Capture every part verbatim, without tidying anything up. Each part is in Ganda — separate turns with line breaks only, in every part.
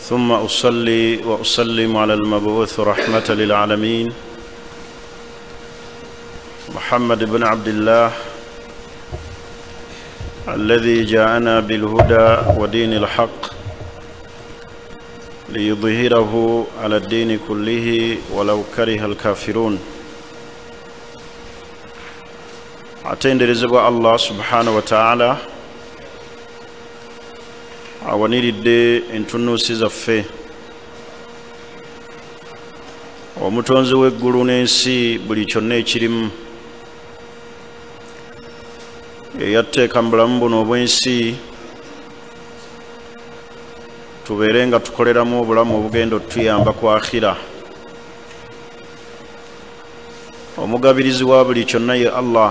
ثم أصلي وأسلم على المبعوث رحمة للعالمين محمد بن عبد الله الذي جاءنا بالهدى ودين الحق ليظهره على الدين كله ولو كره الكافرون. atenderezebwa Allah subhanahu wa ta'ala awaniridde entunuusi zaffe, omutonzi w'eggulu n'ensi buli kyonna ekirimu, eyateeka mu bulamu buno obw'ensi tubeere nga tukoleramu obulamu obugenda otuyamba ku akhira. Omugabirizi wa buli kyonna ye Allah,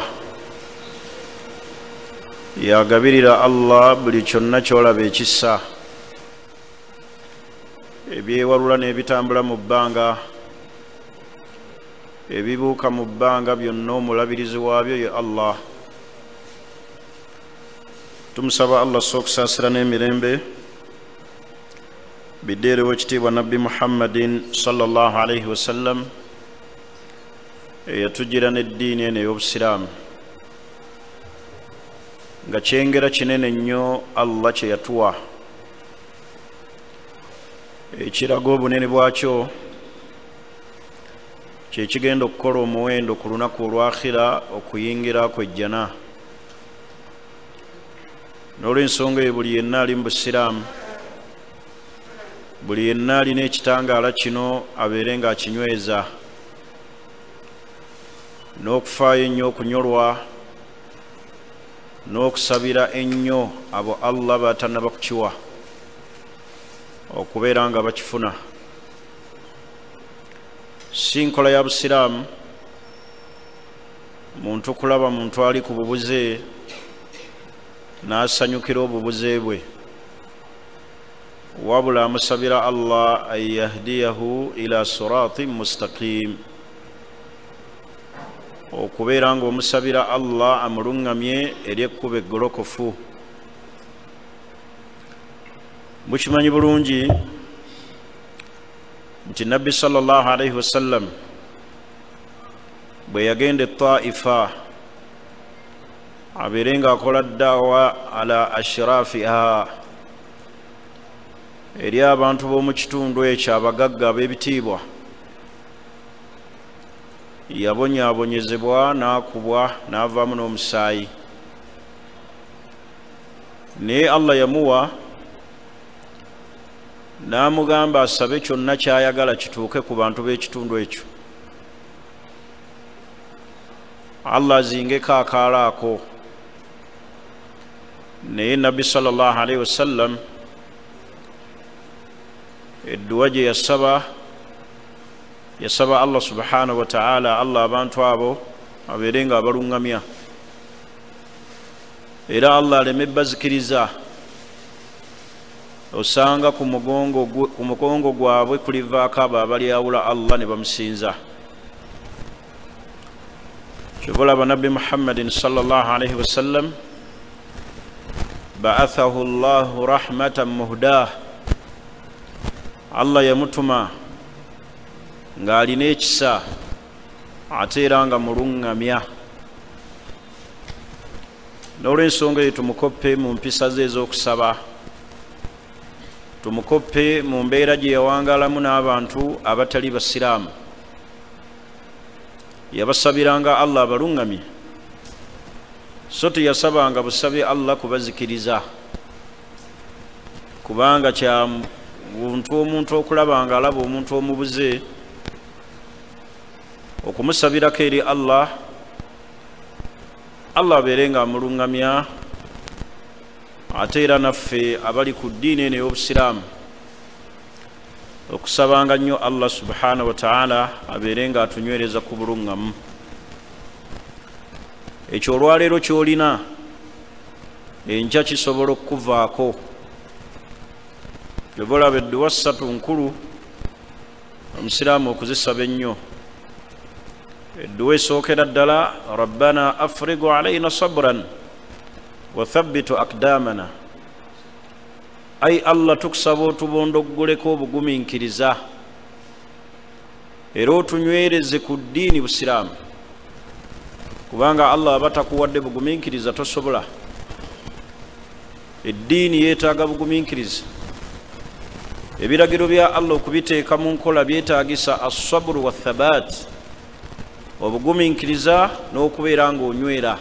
yagabirira Allah buli kyonna kyolaba ekissa, ebyewalula n'ebitambula mu bbanga, ebibuuka mu bbanga, byonna omulabirizi waabyo ye Allah. Tumusaba Allah sookusaasira n'emirembe biddeerewo ekitiibwa Nabbi Muhammadin sallallahu alayhi wasallam eyatujjira n'eddiini eno ey'obusiraamu, nga kyengera kinene nnyo Allah kye yatuwa, ekiraga obunene bwakyo kye kigenda okukola omuwendo ku lunaku olwakhira okuyingira kwejjana. N'olw'ensonga eyo buli yenna ali mu busiraamu, buli yenna alina ekitangaala kino abeere ng'akinyweza, n'okufaayo ennyo okunyolwa, n'okusabira ennyo abo Allah batannaba kukiwa okubeera nga bakifuna. Si nkola ya busiraamu muntu kulaba muntu ali ku bubuze n'asanyukira obubuze bwe, wabula amusabira Allah an yahdiyahu ila siratin mustaqim, okubeera nga omusabira Allah amulungamye eri ekkubo eggolokofu. Mukimanyi bulungi nti Nabbi sallallahu alayhi wasallam bwe yagenda e Taifa abeere nga akola daawa ala ashrafiha, eri abantu b'omu kitundu ekyo abagagga ab'ebitiibwa, yabonyaabonyezebwa n'akubwa n'avaamu n'omusaayi, naye Allah yamuwa n'amugamba asabe kyonna ky'ayagala kituuke ku bantu b'ekitundu ekyo. Allah azingeko akaala ako, naye Nabbi sallallahu alayhi wasallam edduwa gye yasaba yasaba Allah subhanahu wa ta'ala, Allah abantu abo abeere nga abalungamya, era Allah aleme bazikiriza. Osanga ku mugongo ku mugongo gwabwe kulivaako abo abalyawula Allah ne bamusinza. Kyobulaba Nabbi Muhammadin sallallahu alayhi wasallam ba'athahu Allahu rahmatan muhdah, Allah yamutuma ng'alina ekisa ate era nga mulungamya. N'olw'ensonga eyo tumukoppe mu mpisa ze ez'okusaba, tumukoppe mu mbeera gye yawangaalamu n'abantu abatali basiraamu, yabasabiranga Allah abalungamye, so teyasabanga busabe Allah kubazikiriza, kubanga kya buntu omuntu okulaba nga alaba omuntu omubuze okumusabirako eri Allah, Allah abeere nga amulungamya. Ate era naffe abali ku ddiini eno ey'obusiraamu okusabanga nnyo Allah subhanahu wa ta'ala abeere nga atunywereza ku bulungamu. Ekyo olwaleero ky'olina enkya kisobola okukuvaako. Olaba edduwa ssatu nkulu omusiraamu okuzisaba ennyo. Edduwa esookera ddala rabbana afrigu alayna sabran wa thabbitu aqdamana, ai Allah tukusaba otubondoggoleko obugumiikiriza era otunywereze ku ddiini busiraamu kubanga Allah aba takuwadde bugumiikiriza tosobola eddiini yeetaaga bugumiikiriza ebiragiro bya Allah okubiteeka mu nkola byetaagisa assabru wathabaat obugumiikiriza n'okubeera ng'onywera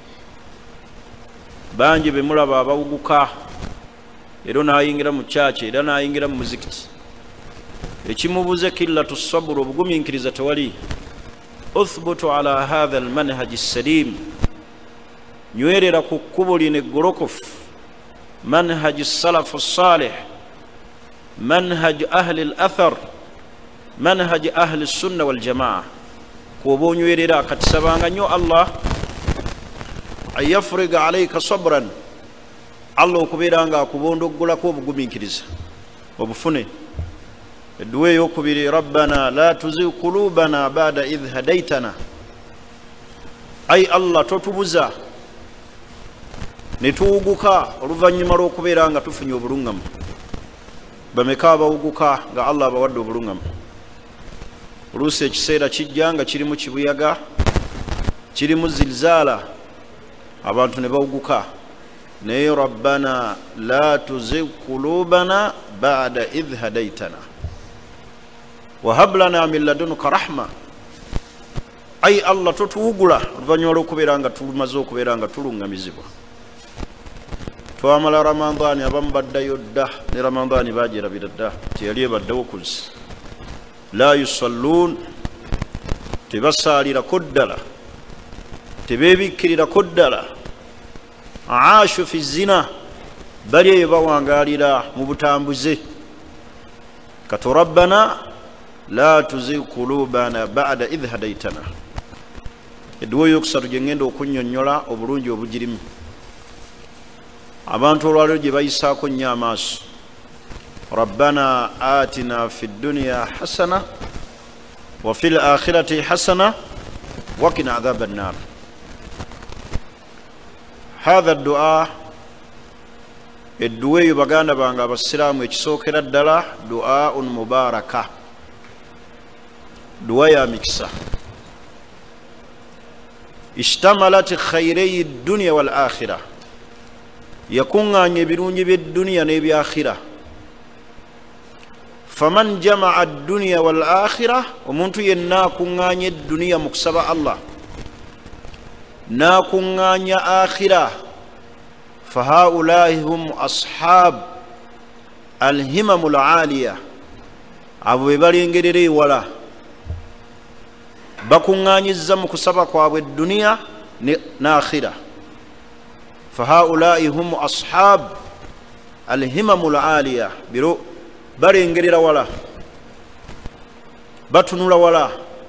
bangi be mulaba abawuguka era n'ayingira mu kyaki era n'ayingira mu muzikiti ekimubuze killatu sabru obugumiikiriza tewali uthbutu ala hatha almanhaji salim nywerera ku kkubo lino eggolokofu manhaji salafu salih manhaji ahli alathar manhaji ahli sunna waljamaa kuoba onywerera kati sabanga nnyo Allah an yafriga alayka sabran Allah okubeera nga akubondoggolako obugumiikiriza obufune edduwa eyokubiri rabbana la tuzigh qulubana ba'da idh hadaytana ai Allah totubuza ne tuwuguka oluvannyuma lw'okubeera nga tufunye obuluŋŋamu bameka abawuguka nga Allah abawadde obuluŋŋamu oluusi ekiseera kijja nga kirimu kibuyaga kirimu zilzaala abantu ne bawuguka naye rabbana la tuzigh qulubana ba'da idh hadaytana wahab lana min ladunka rahma ai Allah totuwugula oluvannyuma lw'okubeera nga tumaze okubeera nga tuluŋŋamizibwa twamala ramadaani abamu baddayo dda ne ramadaani bagyerabira dda teyali ebaddewo kuzi la yusalluun tebasaalirako ddala tebeebikkirirako ddala aashu fi zina bali eyo bawangaalira mu butambuze kati rabbana la tuzigh qulubana ba'da idh hadaytana edduwa eyokusatu gye ŋŋenda okunnyonnyola obulungi obugirimu abantu olwaliro gye bayisaako nnyo amaaso rabbana atina fi dduniya hasana wa fi l'akhirati hasana wakina adhaba annar hatha ddua edduwa eyo baganda bange abasiraamu ekisookera ddala duaun mubaraka duwa ya mikisa ishtamalat khairai dduniya wal akhira yakuŋŋaanya ebirungi by'edduniya n'ebyakhira faman jamaa adduniya wal akhira omuntu yenna akuŋŋaanya edduniya mu kusaba Allah n'akuŋŋaanya akhira fahaulaahi hum ashab alhimamu alaaliya abo be balengerera ewala bakuŋŋaanyizza mu kusaba kwabwe edduniya n'akhira fahaulaahi hum ashab alhimamu alaaliya biro balengerera wala batunula wala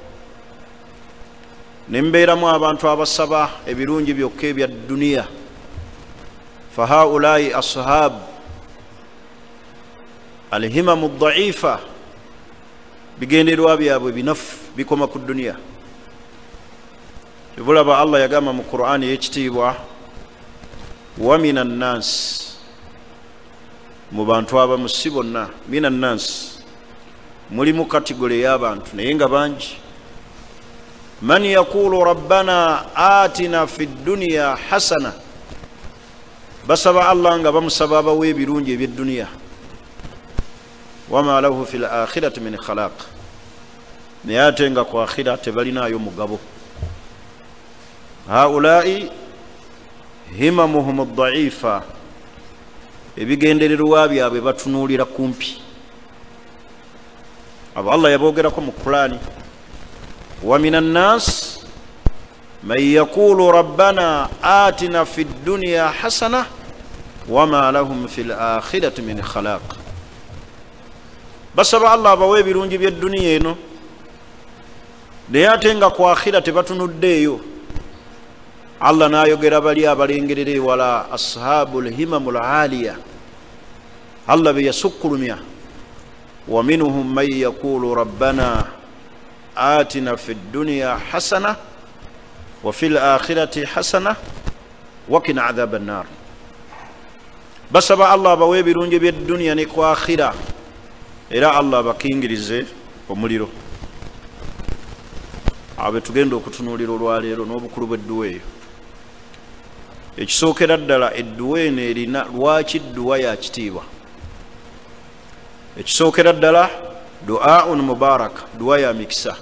nembeeramu abantu abasaba ebirungi byokka ebya dduniya fahaulaahi ashab alhimamu ddaifa bigenderwa byabwe binafu bikoma ku dduniya ebulaba Allah yagamba mu Qur'ani y'ekitiibwa wa mina nnansi mu bantu abamu si bonna mina nnansi mulimu kategole y'abantu naye nga bangi man yaqulu rabbana atina fi dduniya hasana basaba Allah nga bamusaba abawa ebirungi eby'edduniya wama lahu fi l'akhirati min khalaq naye ate nga ku akhira tebalinaayo mugabo haulai himamuhum ddaifa ebigendererwa byabwe batunuulira kumpi abo Allah yaboogerako mu Qur'ani wa mina nnas man yaqulu rabbana atina fi dduniya hasana wama lahum fi l'akhirati min khalaq basaba Allah abawe ebirungi by'edduniya eno naye ate nga ku akhira tebatunuddeeyo Allah n'ayogera bali abalengerera ewala ashabul himamul aliya Allah be yasukkulumya wa minhum man yaqulu rabbana atina fi dduniya hasana wa fi l'akhirati hasana wa qina adhaba annar basaba Allah abawe ebirungi by'eddunya ne ku akhira era Allah abakingirize omuliro. Abe tugenda okutunuulira olwaleero n'obukulu bw'edduwa eyo. Ekisookera ddala edduwa eno erina lwaki dduwa ya kitiibwa. Ekisookera ddala du'aun mubaraka, dduwa ya mikisa.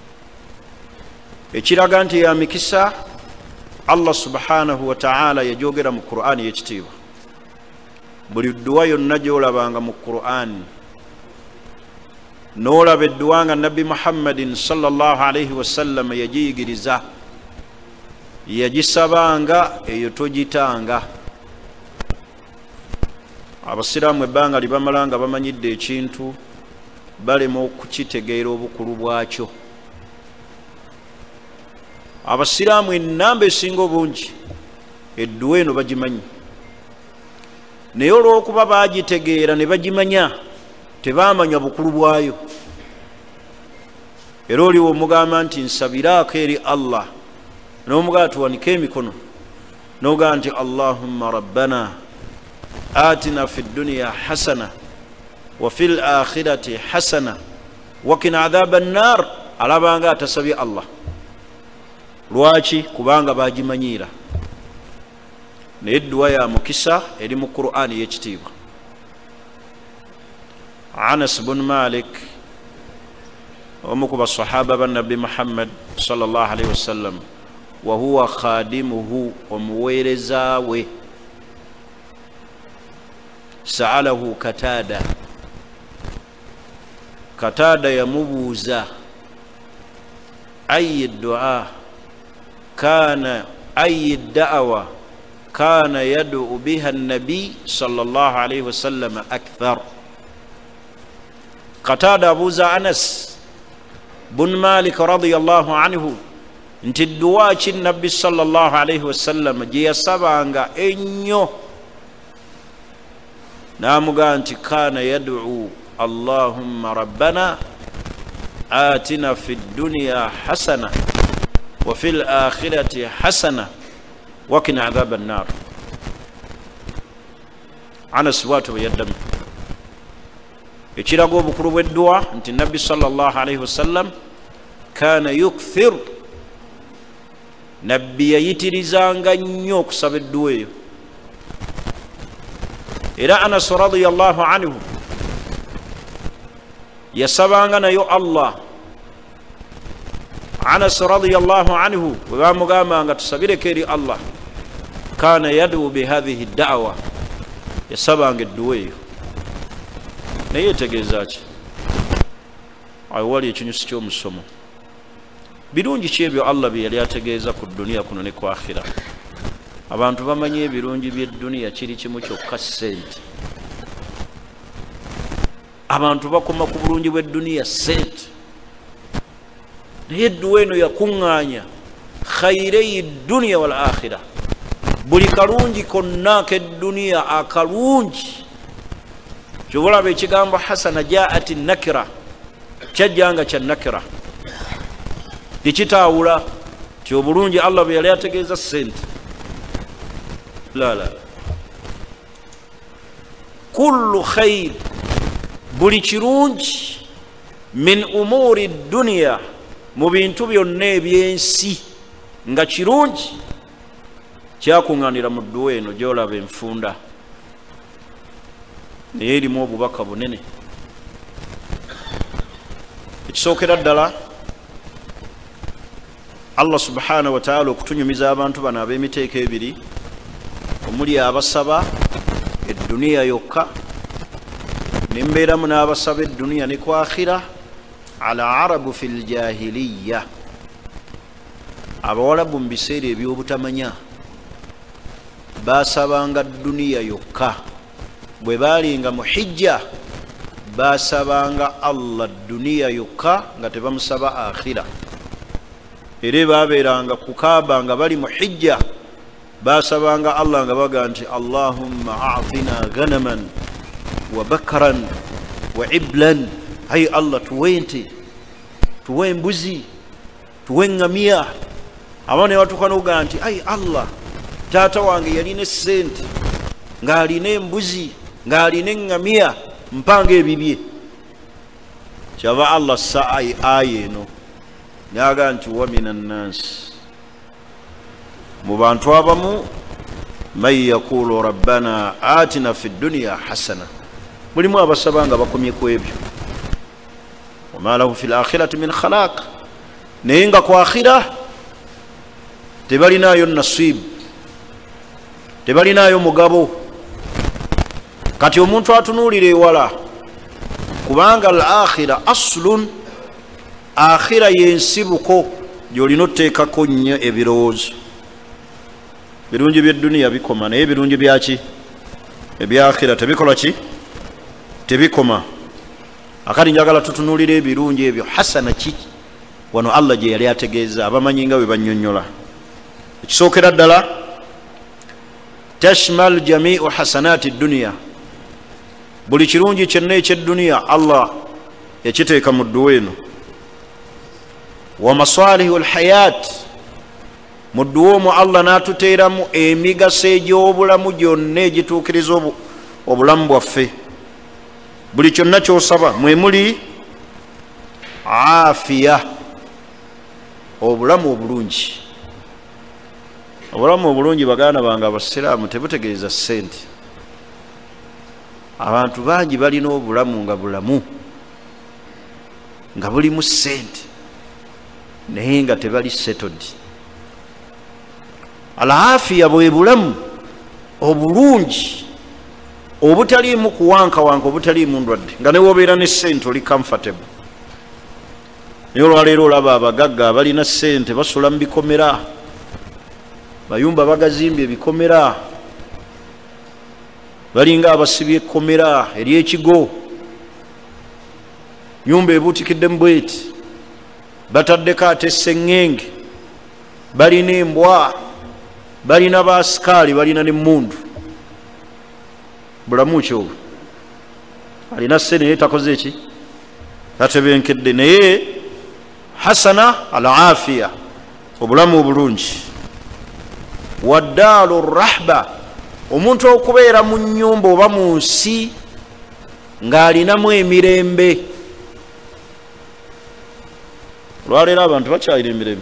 Ekiraga nti ya mikisa Allah subhanahu wa ta'ala yajogera mu Qur'ani y'ekitiibwa. Buli dduwa yonna gy'olabanga mu Qur'ani n'olaba edduwa nga Nabbi Muhammadin sallallahu alayhi wa sallam yagiyigiriza, yagisabanga, eyo togitanga. Abasiraamu ebbanga libamala nga bamanyidde ekintu balema okukitegeera obukulu bwakyo. Abasiraamu ennamba esinga obungi edduwa eno bagimanyi, naye olw'okuba baagitegeera ne bagimanya tebaamanya bukulu bwayo. Era oliwo omugamba nti nsabiraako eri Allah, n'omugamba tuwanike emikono n'ogamba nti Allahumma rabbana atina fi dunya hasana wa fil akhirati hasana wa qina adhaban nar, alabanga atasabye Allah. Lwaki? Kubanga bagimanyiira. Naye edduwa ya mukisa eri mu Qur'ani y'ekitiibwa. Anas bin Malik, omu ku basahaba ba Nabbi Muhammad sallallahu alayhi wasallam, wa huwa khadimuhu, omuweereza we, sa'alahu Katada. Katada yamubuuza ayi du'a kana ayi da'wa kana yad'u biha an-nabi sallallahu alayhi wasallam akthar. Katada abuuza Anas bin Malik radiyallahu anhu nti dduwa ki Nabbi sallallahu alayhi wasallam gye yasabanga ennyo? N'amugamba nti kana yad'u Allahumma rabbana atina fi dunya hasana wa fil akhirati hasana wa qina adhaban nar. Anas bw'atyo bwe yaddamu. Ekiraga obukulu bw'edduwa nti Nabbi sallallahu alayhi wasallam kana yukthir, Nabbi yayitirizanga nnyo okusaba edduwa eyo. Era Anas radiyallahu anhu yasabanga nayo Allah. Anas radiyallahu anhu bwe bamugambanga tusabireko eri Allah, kana yad'u bihadhihi da'wa, yasabanga edduwa eyo. Naye yetegeeza ki? Awo wali ekinyusi ky'omusomo. Birungi ki ebyo Allah bye yali ategeeza ku dduniya kuno ne ku akhira? Abantu bamanye ebirungi by'edduniya kiri kimu kyokka, ssente. Abantu bakoma ku bulungi bw'edduniya, ssente. Naye edduwa eno yakuŋŋaanya khaireyi dduniya wal akhira, buli kalungi konna k'edduniya akalungi. Kyobulaba ekigambo hasana jaati nakira, kyajjanga kya nakira, tekitaawula ti obulungi Allah bwe yali ategeeza ssente. La la, kullu khair, buli kirungi, min umuri dunya, mu bintu byonna ebyensi nga kirungi, kyakuŋŋaanira mu dduwa eno gy'olaba enfunda. Naye erimu obubaka bunene. Ekisookera ddala Allah subhanahu wa ta'ala okutunyumiza abantu bano ab'emiteeko ebiri, omuli abasaba edduniya yokka nembeeramu n'abasaba edduniya ne ku akhira. Ala arabu fil jahiliya, abawalabu mu biseera eby'obutamanya basabanga dduniya yokka. Bwe baalinga mu hijja basabanga Allah dduniya yokka nga tebamusaba akhira. Era baabeeranga ku Kaaba nga bali mu hijja basabanga Allah nga baga nti Allahumma a'tina ghanaman wa bakran wa iblan, ayi Allah tuwe ente, tuwe embuzi, tuwe eŋŋamiya. Abaana ne batuuka n'okugaa nti ayi Allah, taata wange yalina essente, ng'alina embuzi ng'alina eŋŋamiya mpanga ebibye. Kyava Allah sa aya eno nyaga nti wa mina nnansi, mu bantu abamu man yaqulu rabbana atina fi dunya hasana, mulimu abasaba nga bakomye ku ebyo. Wama lahu fi lakhirati min khalaq, naye nga ku akhira tebalinayo nasibu, tebalinayo mugabo. Kati omuntu atunuulira ewala, kubanga al akhira aslun, akhira yensibuko gyolina oteekako nnyo ebirowoozo. Birungi by'edduniya bikoma, naye ebirungi byaki ebyakhira tebikola ki? Tebikoma. Akati njagala tutunuulira ebirungi ebyo hasana ki wano Allah gye yali ategeeza, abamanyi nga bwe bannyonnyola. Ekisookera ddala, tashmal jamiu hasanati dduniya, buli kirungi kyonna ekyedduniya Allah yakiteeka mu dduwa eno. Wa masalihu alhayat, mu dduwa omwo Allah n'atuteeramu emigaso egy'obulamu gyonna egituukiriza obulamu bwaffe. Buli kyonna ky'osaba mwe muli afiya, obulamu obulungi. Obulamu obulungi baganda bange abasiraamu tebutegeeza ssente. Abantu bangi balina obulamu nga bulamu nga bulimu ssente naye nga tebali settled. Al-afiya bwe bulamu obulungi obutaliimu kuwankawanka, obutaliimu ndwadde, nga ne wobeera ne ssente oli comfortable. Naye olwaleero olaba abagagga abalina ssente basula mu bikomera, mayumba bagazimbye ebikomera, balinga abasibye ekkomera ery'ekigo, nyumba ebuutikidde mu bweti, bataddeko ate esseŋŋenge, balina embwa, balina baasikaali, balina n'emmundu. Bulamu ki obwo? Alina sse naye takoze ki? Tatebenkedde. Naye hasana al-afiya, obulamu obulungi. Waddaalu rahba, omuntu okubeera mu nnyumba oba mu nsi ng'alinamu emirembe. Olwaleero abantu bakyalina emirembe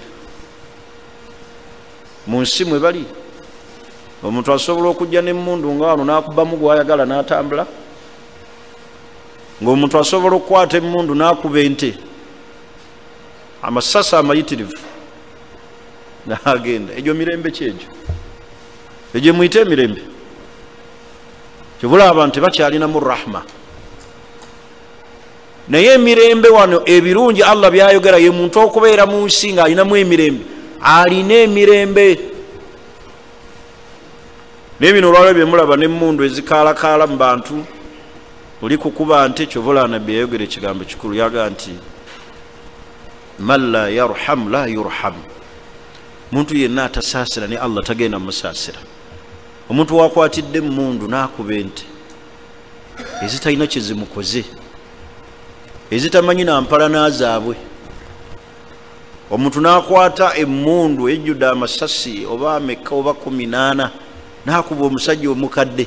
mu nsi mwe bali. Omuntu asobola okujja n'emmundu nga wano n'akubamu gw'ayagala n'atambula, ng'omuntu asobola okukwata emmundu n'akuba ente, amasasi amayitirivu n'agenda. Egyo mirembe ki egyo? Egyo muyite emirembe? Kibula abantu tebakyalinamu rahma. Naye emirembe wano ebirungi Allah byayogera ye muntu okubeera mu nsi ng'alinamu emirembe, alina emirembe. Naye bino olwalwo bye mulaba n'emmundu ezikaalakaala mu bantu, oli kukuba nte. Kyovola nabbi yayogera ekigambo kikulu, yaga nti man la yarham la yurham, muntu yenna atasaasira ne Allah tagenda musaasira. Omuntu wakwatidde emmundu n'akuba ente ezitalina kye zimukoze, ezitamanyi nampala n'azaabwe. Omuntu n'akwata emmundu ejjudde amasasi oba ameka oba kumi n'ana n'akuba omusajja omukadde.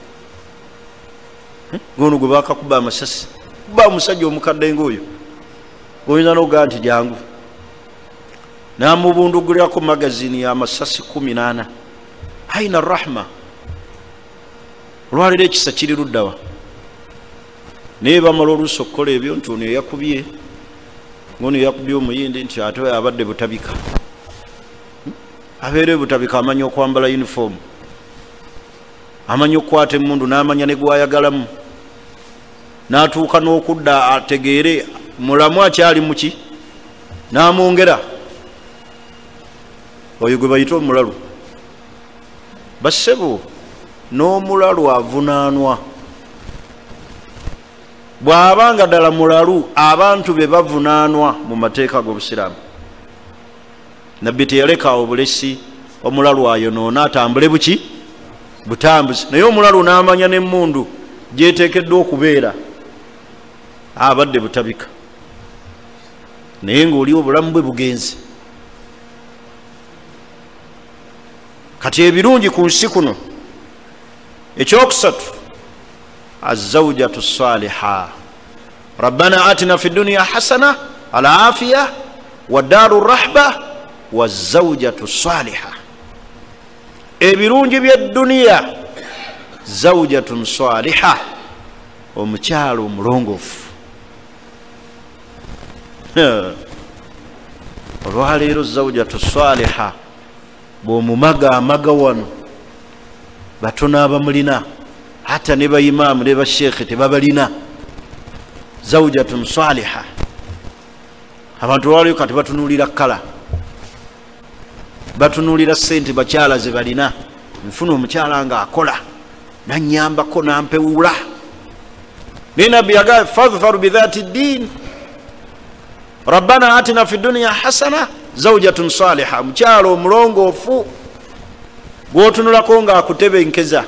Ngono gwe bakakuba amasasi, kuba omusajja omukadde ng'oyo oyinza n'okugaa nti jangu, n'amubundugulirako magazini y'amasasi kumi n'ana. Aina rahma. Olwaleero ekisa kiri luddawa? Naye bamala oluusi okukola ebyo nti ono yakubye, ngono yakubye omuyindi nti ate abadde butabika. Abeere butabika amanya okwambala uniform, amanya okukwata emmundu n'amanya ne gwayagalamu, n'atuuka n'okudda ategeere mulamu akyali muki, n'amwongera. Oyo gwe bayita omulalu. Bassebo, n'omulalu avunaanwa. Bw'abanga ddala mulalu abantu be bavunaanwa mu mateeka g'Obusiraamu. Nabbi teyaleka obulesi omulalu ayonoona atambule buki? Butambuzi. Naye omulalu n'amanya n'emmundu gyeteekeddwa okubeera, abadde butabika. Naye ng'oli obulamu bwe bugenze. Kati ebirungi ku nsi kuno ekyokusatu azawjatu saliha rabbana atina fi dunya hasana al afiya wa daru rahba wa zawjatu saliha ebirungi by'edduniya zawjatun saliha omukyalo omulongofu olwaleero zawjatu saliha bw'omumaga amaga wano batono abamulina hata ne bayimaamu ne bashekhe tebabalina zawjatun saliha abantu lwaleero kati batunuulira kala batunuulira sente bakyala ze balina nfuna omukyala nga akola nanyambako nampewula naye nabbi yagaa fadhfaru bidhati ddin rabbana atina fi dunya hasana zawjatun saliha mukyalo omulongoofu gwotunulako nga akutebenkeza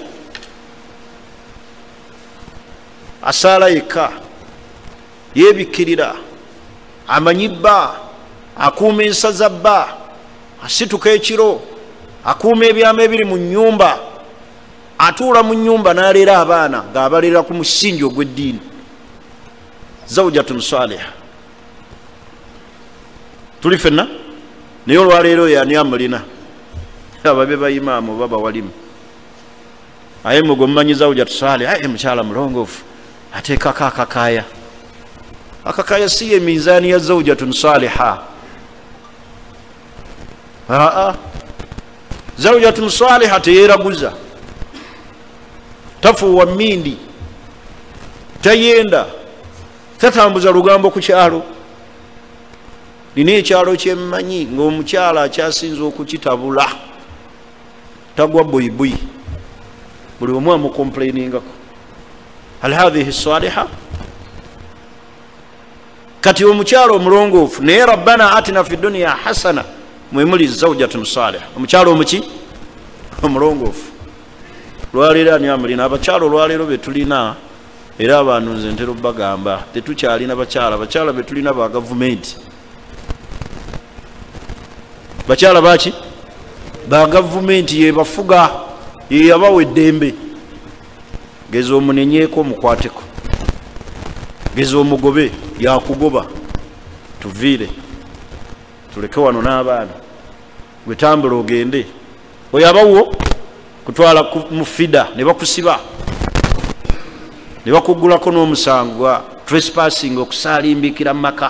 asaala yekka yebikkirira amanyi bba akuuma ensaza bba asituka ekiro akuuma ebyama ebiri mu nnyumba atuula mu nnyumba n'aleera abaana ng'abalera ku musingi ogw'eddiini zawjatun saliha tuli fenna naye olwaleero yani amulina ababe bayimaamu baba walimu aye mugo mumanyi zawjatu saliha aye mukyala mulongoofu ateekako akakaaya akakaaya si ye mizaani ya zawjatun saliha aa zawjatun saliha teyeeraguza tafuuwa mmindi tayenda tatambuza lugambo ku kyalo nina ekyalo kyemmanyi ng'omukyala akyasinza okukitabula tagwa buyibui buli omu amukomplainingako hal hathihi saliha kati omukyalo omulongoofu naye rabbana atina fi dunya hasana mwemuli zawjatun saliha omukyalo omuki omulongoofu lwaleero ani amulina abakyalo olwaleero betulina era abantu nze ntera bagamba tetukyalina bakyala bakyala betulina ba gavumenti bakyala baki ba gavumenti yebafuga yeyabawa eddembe geza omunenyeeko omukwateko geza omugobe yakugoba tuviire tuleke wano n'abaana gwetambula ogende oyabawo kutwala mu fida ne bakusiba ne bakugulako n'omusango gwa trespassing okusaalimbikira mu maka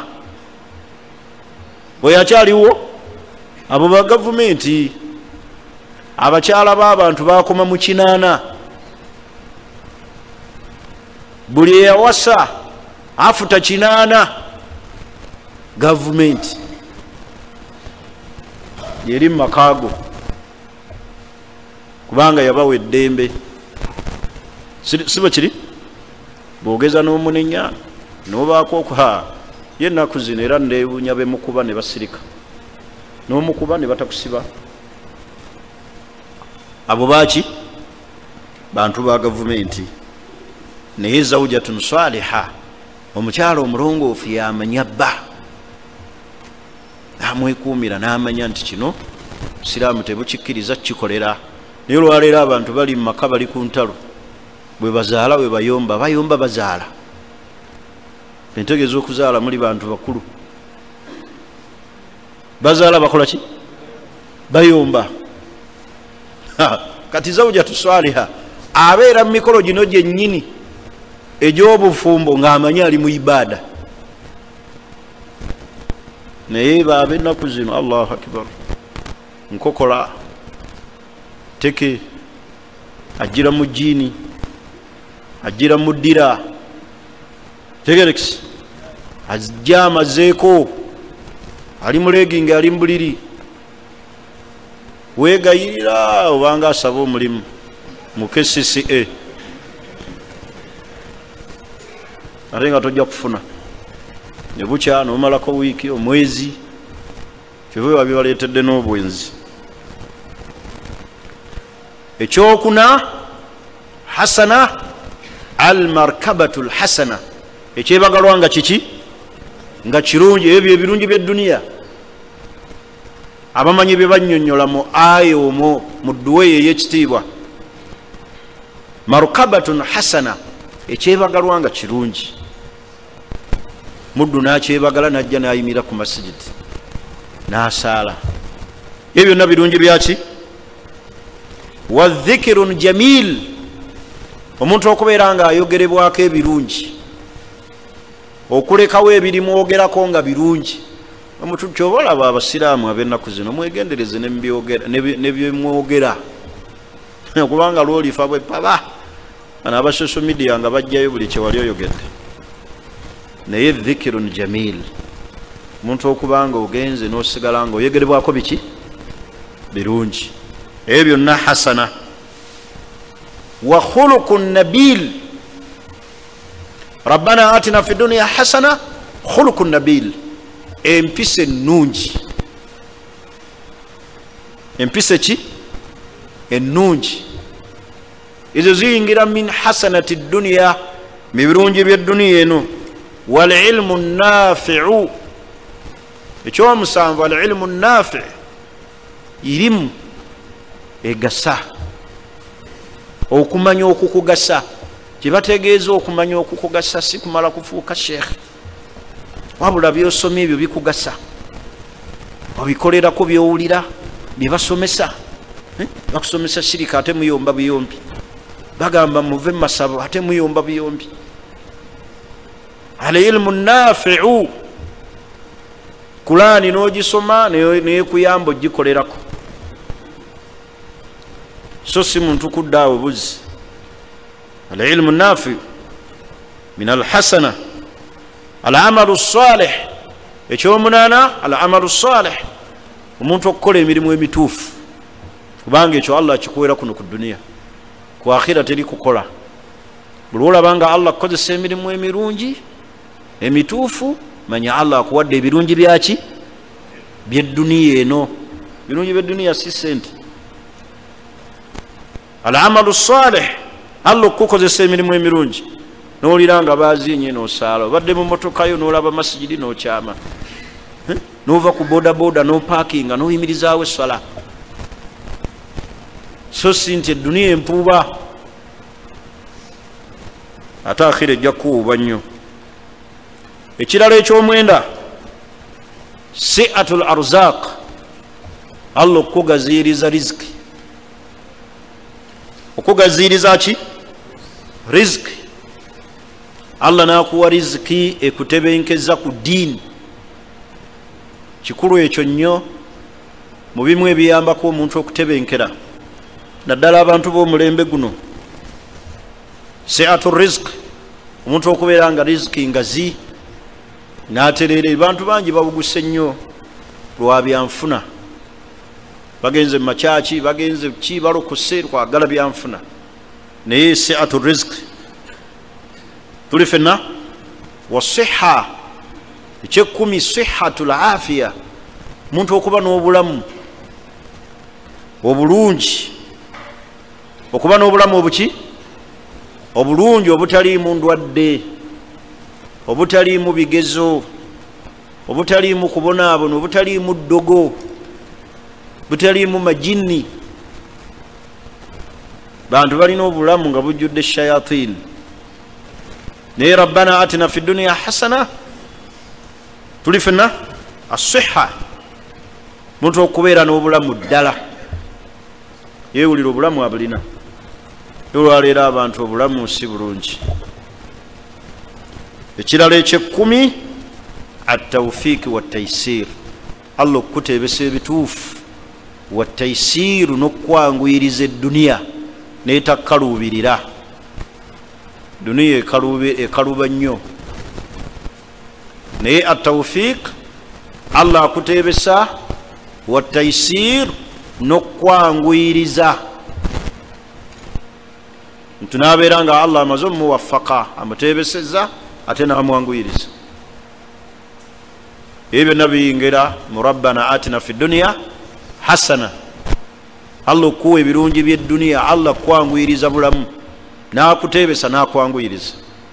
oyo akyaliwo abo ba gavumenti abakyala b'abantu bakoma mu kinaana buli eyawasa afuta kinaana gavumenti yeri mu makaago kubanga yabawa eddembe siba kiri bwogeza n'omunenya n'obaako okuha ye ennaku zino era ndeewuunya bemukuba ne basirika n'omukuba ne batakusiba abo baki bantu ba gavumenti naye zawjatun saliha omukyalo omulongoofu yamanya bba namwekuumira n'amanya nti kino siraamu tebukikkiriza kikolera naye olwaleero abantu bali mu maka bali ku ntalo bwe bazaala bwe bayomba bayomba bazaala entegeeza okuzaala muli bantu bakulu bazaala bakola ki bayomba kati zawjatu saliha abeera mu mikolo gino gyennyini egy'obufumbo ng'amanyi ali mu ibaada naye baaba ennaku zino allahu akbar nkokola teke ajira mu jini ajira mu ddira tegerekisi ajja amazeeko ali mu legingi ali mu buliri weegayirira obanga asaba omulimu mu K C C A ate nga tojja kufuna ne bukya n'omalako wiiki omwezi kyova babibaleetedde n'obwenzi ekyokuna hasana almarkabatu lhasana ekyebagalwa nga kiki nga kirungi ebyo ebirungi by'edduniya abamanyi bye bannyonnyola mu aya omwo mu dduweeyo ey'ekitiibwa marukabatun hasana ekyebagalwa nga kirungi muddu nakyebagala najja nayimira ku masijidi nasaala ebyo byonna birungi byaki wa dhikirun jamil omuntu okubeera nga ayogerebwako ebirungi okulekawo ebirimu ogerako nga birungi omuntu kyoba olaba abasiraamu ab'ennaku zino mwegendereze nebyemwogera kubanga lwolifa bwepaba ana aba social media nga bajjayo buli kyewali oyogedde naye dhikirun jamil omuntu okubanga ogenze n'osigala nga oyogerebwako biki birungi ebyo byonna hasana wa khuluqun nabil rabbana atina fi dunya hasana khuluqun nabil empisa ennungi empisa ki ennungi ezo ziyingira min hasanati dunya mibirungi by'edduniya eno wal ilmu nafi'u ekyomusanvu al ilmu nafi' irimu egasa okumanya okukugasa kyebategeeza okumanya okukugasa si kumala kufuuka sheekhe wabula byosomye ebyo bikugasa obikolerako byowulira byebasomesa bakusomesa shirika ate muyomba buyombi bagamba muve masabo ate muyomba buyombi al ilmu nafi'u Kurani n'ogisoma nekuyamba ogikolerako so si muntu kuddaawo buzi al ilmu nafi'u min al hasana al amalu salih ekyomunaana al amalu salih omuntu okukola emirimu emituufu kubanga ekyo Allah akikuweera kuno ku duniya ku akhira teri kukola buli olabanga Allah akukozesa emirimu emirungi emituufu manya Allah akuwadde ebirungi byaki by'edduniya eno birungi by'edduniya si sente al amalu salih Allah okukozesa emirimu emirungi n'olira nga bazinye n'osaala obadde mu motokayo n'olaba masijidi n'okyama n'ova ku boda boda n'opakinga n'oyimirizaawo essala so si nti edduniya empuuba ate akhira ejja kuwuuba nnyo ekirala ekyomwenda si'atul arzaq Allah okugaziiriza riziki okugaziiriza ki riziki Allah nakuwa riziki ekutebenkeza ku ddiini kikulu ekyo nnyo mu bimu ebiyambako omuntu okutebenkera naddala abantu b'omulembe guno si'atu riziki omuntu okubeera nga riziki ngazi n'aterere abantu bangi babuguse nnyo lwa byanfuna bagenze mu makyaki bagenze ki balokose lwagala byanfuna naye si'atu riziki tuli fenna wa siha ekyekumi sihatul afiya omuntu okuba n'obulamu obulungi okuba n'obulamu obuki obulungi obutaliimu ndwadde obutaliimu bigezo obutaliimu kubonaabona obutaliimu ddogo butaliimu majini bantu balina obulamu nga bujjudde shayatin naye rabbana atina fi dunya hasana tuli fenna asiha muntu okubeera n'obulamu ddala yeewulira obulamu abulina olwaleero abantu obulamu si bulungi ekirala ekyekumi atawfiiki wataisir Allah okukuteebesa ebituufu wataisiru n'okukwanguyiriza edduniya neetakkaluubirira duniya ekaluba nnyo naye atawfiik Allah akuteebesa wataisir n'okukwanguyiriza ntunaabeera nga Allah amaze omuwafaka amuteebeseza ate n'amwanguyiriza ebyo byonna biyingira mu rabbana atina fi dunya hasana Allah okuwa ebirungi by'edduniya Allah kukwanguyiriza bulamu n'akuteebesa n'akwanguyiriza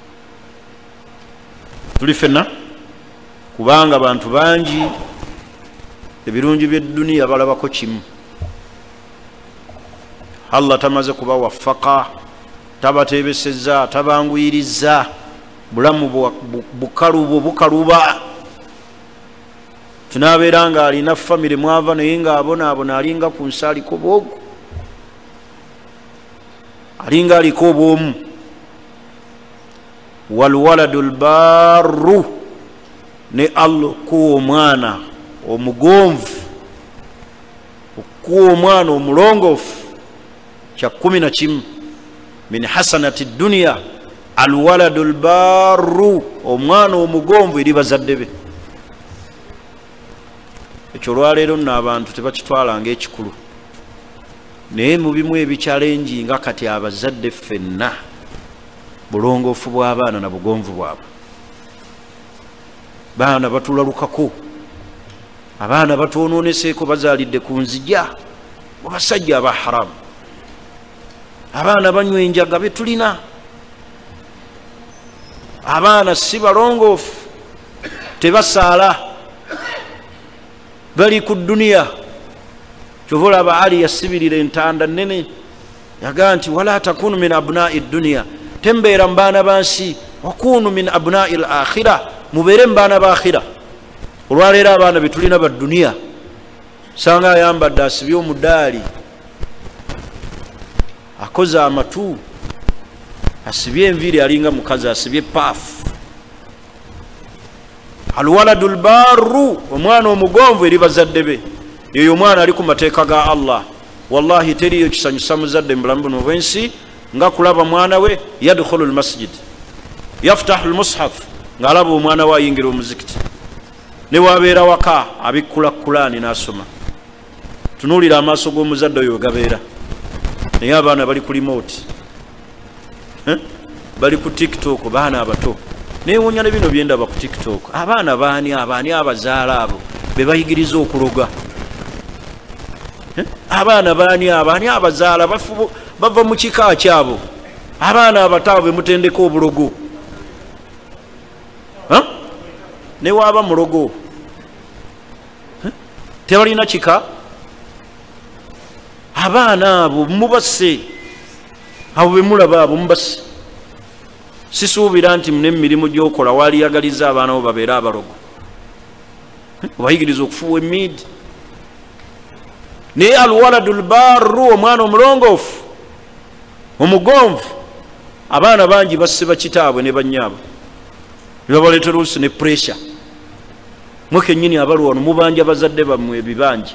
tuli fenna kubanga abantu bangi ebirungi by'edduniya balabako kimu Allah tamaze kuba wafaka tabatebesezza tabanguyiriza bulamu bukalubo bukaluba tunabeera nga alina famire mwava naye nga abonaabona alinga ku nsi aliko bwogo alinga aliko obwomu walwaladu lbaru ne allah okuwa omwana omugonvu okuwa omwana omulongoofu kya kumi na kimu min hasanati dunia alwaladu lbaru omwana omugonvu eri bazadde be ekyo olwaleero nno abantu tebakitwala ngaekikulu naye mu bimu ebikyalengi nga kati abazadde ffenna bulongoofu bw'abaana na bugonvu bwabwe baana batulalukako abaana batwononeseeko bazaalidde ku nzija abasajja aba haramu abaana banywa enjaga betulina abaana si balongoofu tebasaala bali ku duniya kyova olaba Ali yasibirira entanda nene yagaa nti wala takunu min abnai duniya tembeera mu baana bansi wakunu min abnai l akhira mubeere mu baana ba akhira olwaleero abaana betulina ba duniya sanga ayambadde asibye omudaali akoze amatu asibye enviiri alinga mukazi asibye paafu alwaladu lbaru omwana omugonvu eri bazadde be yeyo omwana ali ku mateeka ga Allah wallahi teriyo kisanyusa muzadde mu bulamu buno bw'ensi nga kulaba mwana we yadkhulu lmasjid yaftahu lmushaf ng'alaba omwana we ayingira omuzikiti ne wabeera waka abikkula kulaani n'asoma tunuulira amaaso g'omuzadde oyo gabeera naye abaana bali ku remote bali ku tiktok baana abato newonya ne bino byendaba ku tiktok abaana baani abaani abazaala abo be bayigiriza okuloga abaana baani abaani abazaala bava mu kika kyabo abaana abataawo be mutendeka obulogo ne waaba mulogo tebalina kika abaana abo mubase abo bemulaba abo mubase sisuubira nti nemirimu gyokola waliyagaliza abaana bo babeere abalogo obayigiriza okufuwa emiidi naye alwaladu lbaru omwana omulongoofu omugonvu abaana bangi basse kitaabwe ne banyaabwe nebabaleetera oluusi ne pressure mwekennyini abali wano mubanja bazadde bammwe ebibanja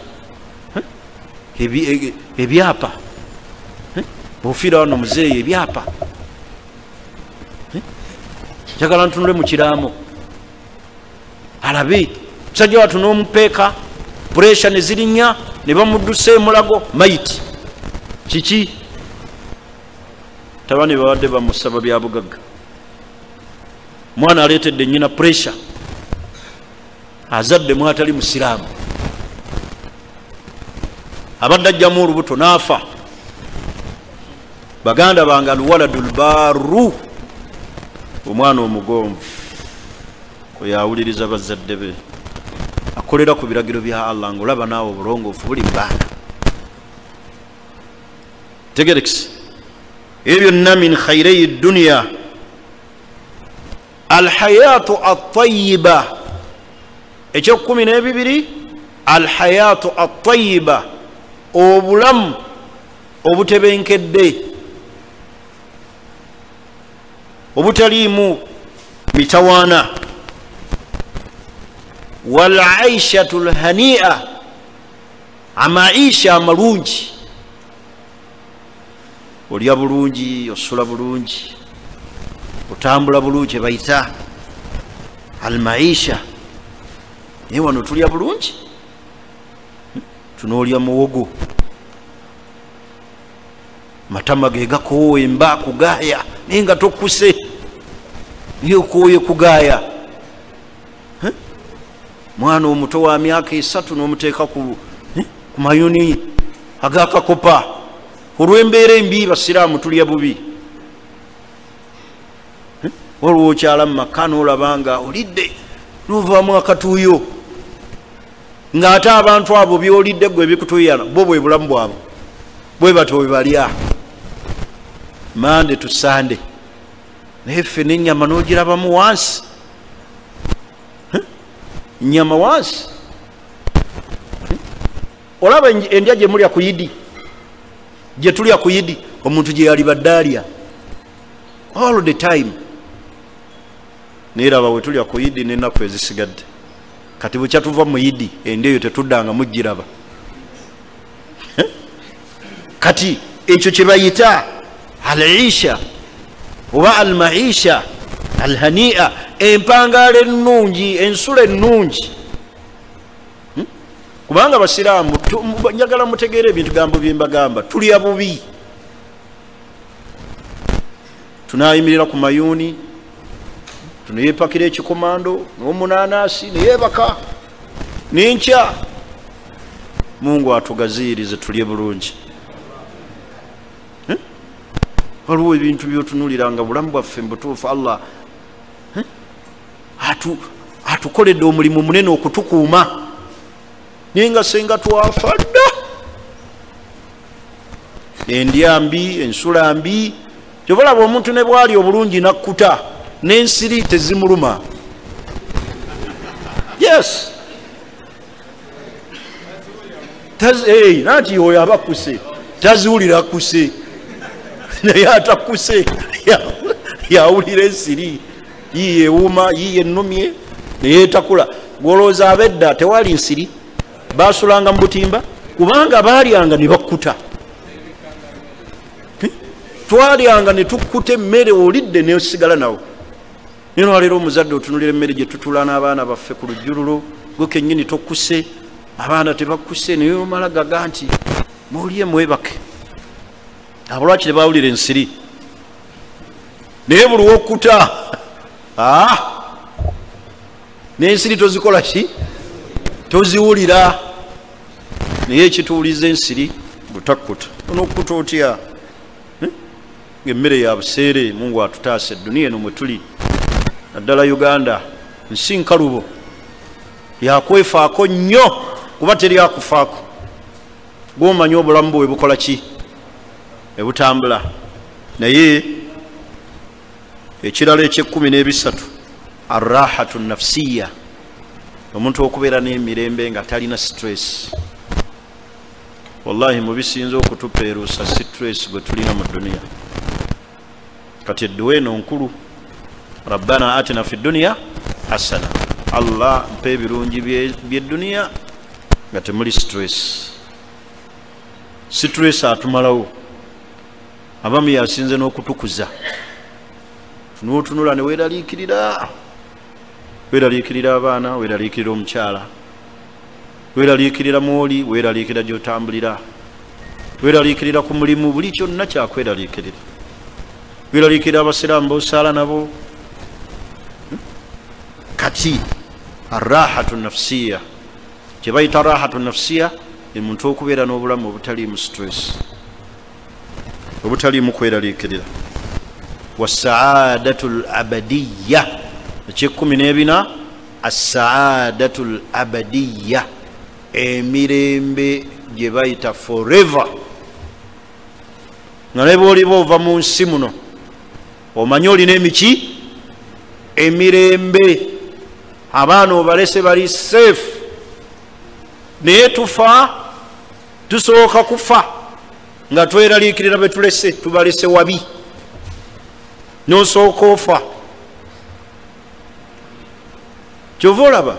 ebyapa bofiira wano muzeeyi ebyapa njagala ntunule mu kiraamo alabe musajja watu n'omupeeka pressure ne zirinnya ne bamuddusa emulago mayiti kiki tabani babadde bamusaba bya bugagga mwana aleetedde nnyina pressure azadde mwatali musiraamu abadde ajjamu olubuto n'afa baganda bange alwaladu lbaru omwana omugonvu oyo awuliriza bazadde be akolera ku biragiro bya Allah ng'olaba naawe obulongoofu buli baana tegerekisi ebyo byonna min khaireyi duniya alhayatu atayiba ekyokumi n'ebibiri alhayatu atayiba obulamu obutebenkedde obutaliimu mitawaana walaishatu lhania amaisha amalungi olya bulungi osula bulungi otambula bulungi bayita almaisha naye wano tulya bulungi tunoolya muwogo matama ge gakoowa emba kugaaya naye nga tokkuse naye okooye kugaaya mwana omuto wa myaka esatu n'omuteeka ku mayuni agakakopa olw'embeera embi basiraamu tulya bubi olwo okyala mu maka n'olabanga olidde n'ovaamu akatuuyo ng'ate abantu abo byolidde gwe ebikutuuyana bo bwe bulamu bwabwe bwe batyo bwe balya Monday to Sunday. Naye ffe n'ennyama n'ogirabamu wansi. Nnyama wansi. Olaba endya gye mulya ku yidi. Gye tulya ku yidi. Omuntu gye yalibadde alya. All the time. Naye laba bwe tulya ku yidi n'ennaku ezisigadde. Kati bwe kyatuva mu yidi endya eyo tetuddanga mugiraba. Kati ekyo kye bayita al-isha oba al-maisha al-hani'a, empangaala ennungi, ensula ennungi. Hmm? Kubanga basiraamu njagala mutegeere ebintu gambo bye mbagamba, tulya bubi. Tunayimirira ku mayuuni, tuneyeepakira ekikomando n'omunaanasi neyeebaka n'enkya. Mungu atugaziirize tulye bulungi. Waliwo ebintu byotunulira nga bulamu bwaffe mbutuufu Allah atu atukoledde omulimu munene okutukuuma, naye nga senga twafa dda. Endya mbi, ensula mbi. Kyobalaba omuntu ne bwali obulungi nakkuta n'ensiri tezimuluma. Yes. Hey, nanti oyo aba kuse taziwulira kuse naye atakuse yawulira ensiri yiye ewuma yiye ennumye naye etakula. Gwolooza abedda tewali nsiri, basulanga mu butimba kubanga baalyanga ne bakkuta. Twalyanga ne tukkuta emmere olidde neosigala nawo. Naye olwaleero omuzadde otunulira emmere gye tutula n'abaana baffe ku lujjululo, gwe kennyini tokkuse, abaana tebakkuse, naye omala gaga nti mulye mwebake. Abo lwaki tebawulira ensiri? Naye buli wokkuta n'ensiri tozikola ki? Toziwulira. Naye ekituuliza ensiri butakkuta. Onokkuta otya? Ng'emmere ya buseere. Mungu atutaase edduniya eno mwe tuli. Naddala Uganda nsi nkalubo, yakwefaako nnyo kuba teri akufaako. Gw'omanyi obulamu bwe bukola ki? Ebutambula. Naye ekirala eky'ekkumi n'ebisatu arrahatu nafsiya, omuntu okubeera n'emirembe nga talina stress. Wallahi mu bisinza okutupeeruusa stress gwe tulina mu dduniya. Kati edduwa eno nkulu, rabbana atina fi dduniya hasana, Allah mpa ebirungi by'edduniya nga temuli stress. Stress atumalawo. Abamu yasinze n'okutukuza. Tunutunula ne weeraliikirira. Weeraliikirira abaana, weeraliikirira omukyala. Weeraliikirira mwoli, weeraliikirira gy'otambulira. Weeraliikirira ku mulimu, buli kyonna kyakweraliikirira. Weeraliikirira abasiraamu b'osaala nabo. Kati arrahatu nafsiya, kye bayita arrahatu nafsiya, omuntu okubeera n'obulamu obutaliimu stress, obutaliimu kweraliikirira. Wassaadatu labadiya, eky'ekkumi n'ebina assaadatu labadiya, emirembe gye bayita forever. Nga ne bw'oliba ova mu nsi muno omanyi olina emiki emirembe. Abaana obalese bali safe, naye tufa, tusooka kufa nga tweraliikirira be tulese, tubalese wabi, n'osooka ofa. Kyova olaba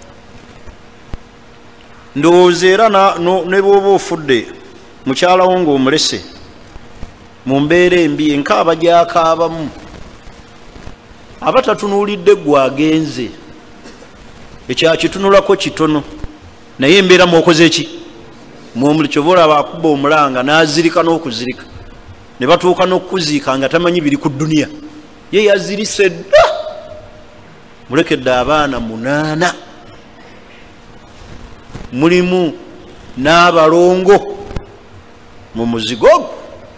ndowooza era ne bw'oba ofudde mukyalawo ng'omulese mu mbeera embi, enkaaba gy'akaabamu aba tatunuulidde gwe agenze, ekyakitunulako kitono, naye embeera mwokoze eki mwomuli. Kyova olaba akuba omulanga n'azirika n'okuzirika, ne batuuka n'okuziika nga tamanyi biri ku dduniya, ye yazirise dda. Mulekedde abaana munaana, mulimu n'abalongo mu muzigo gwo.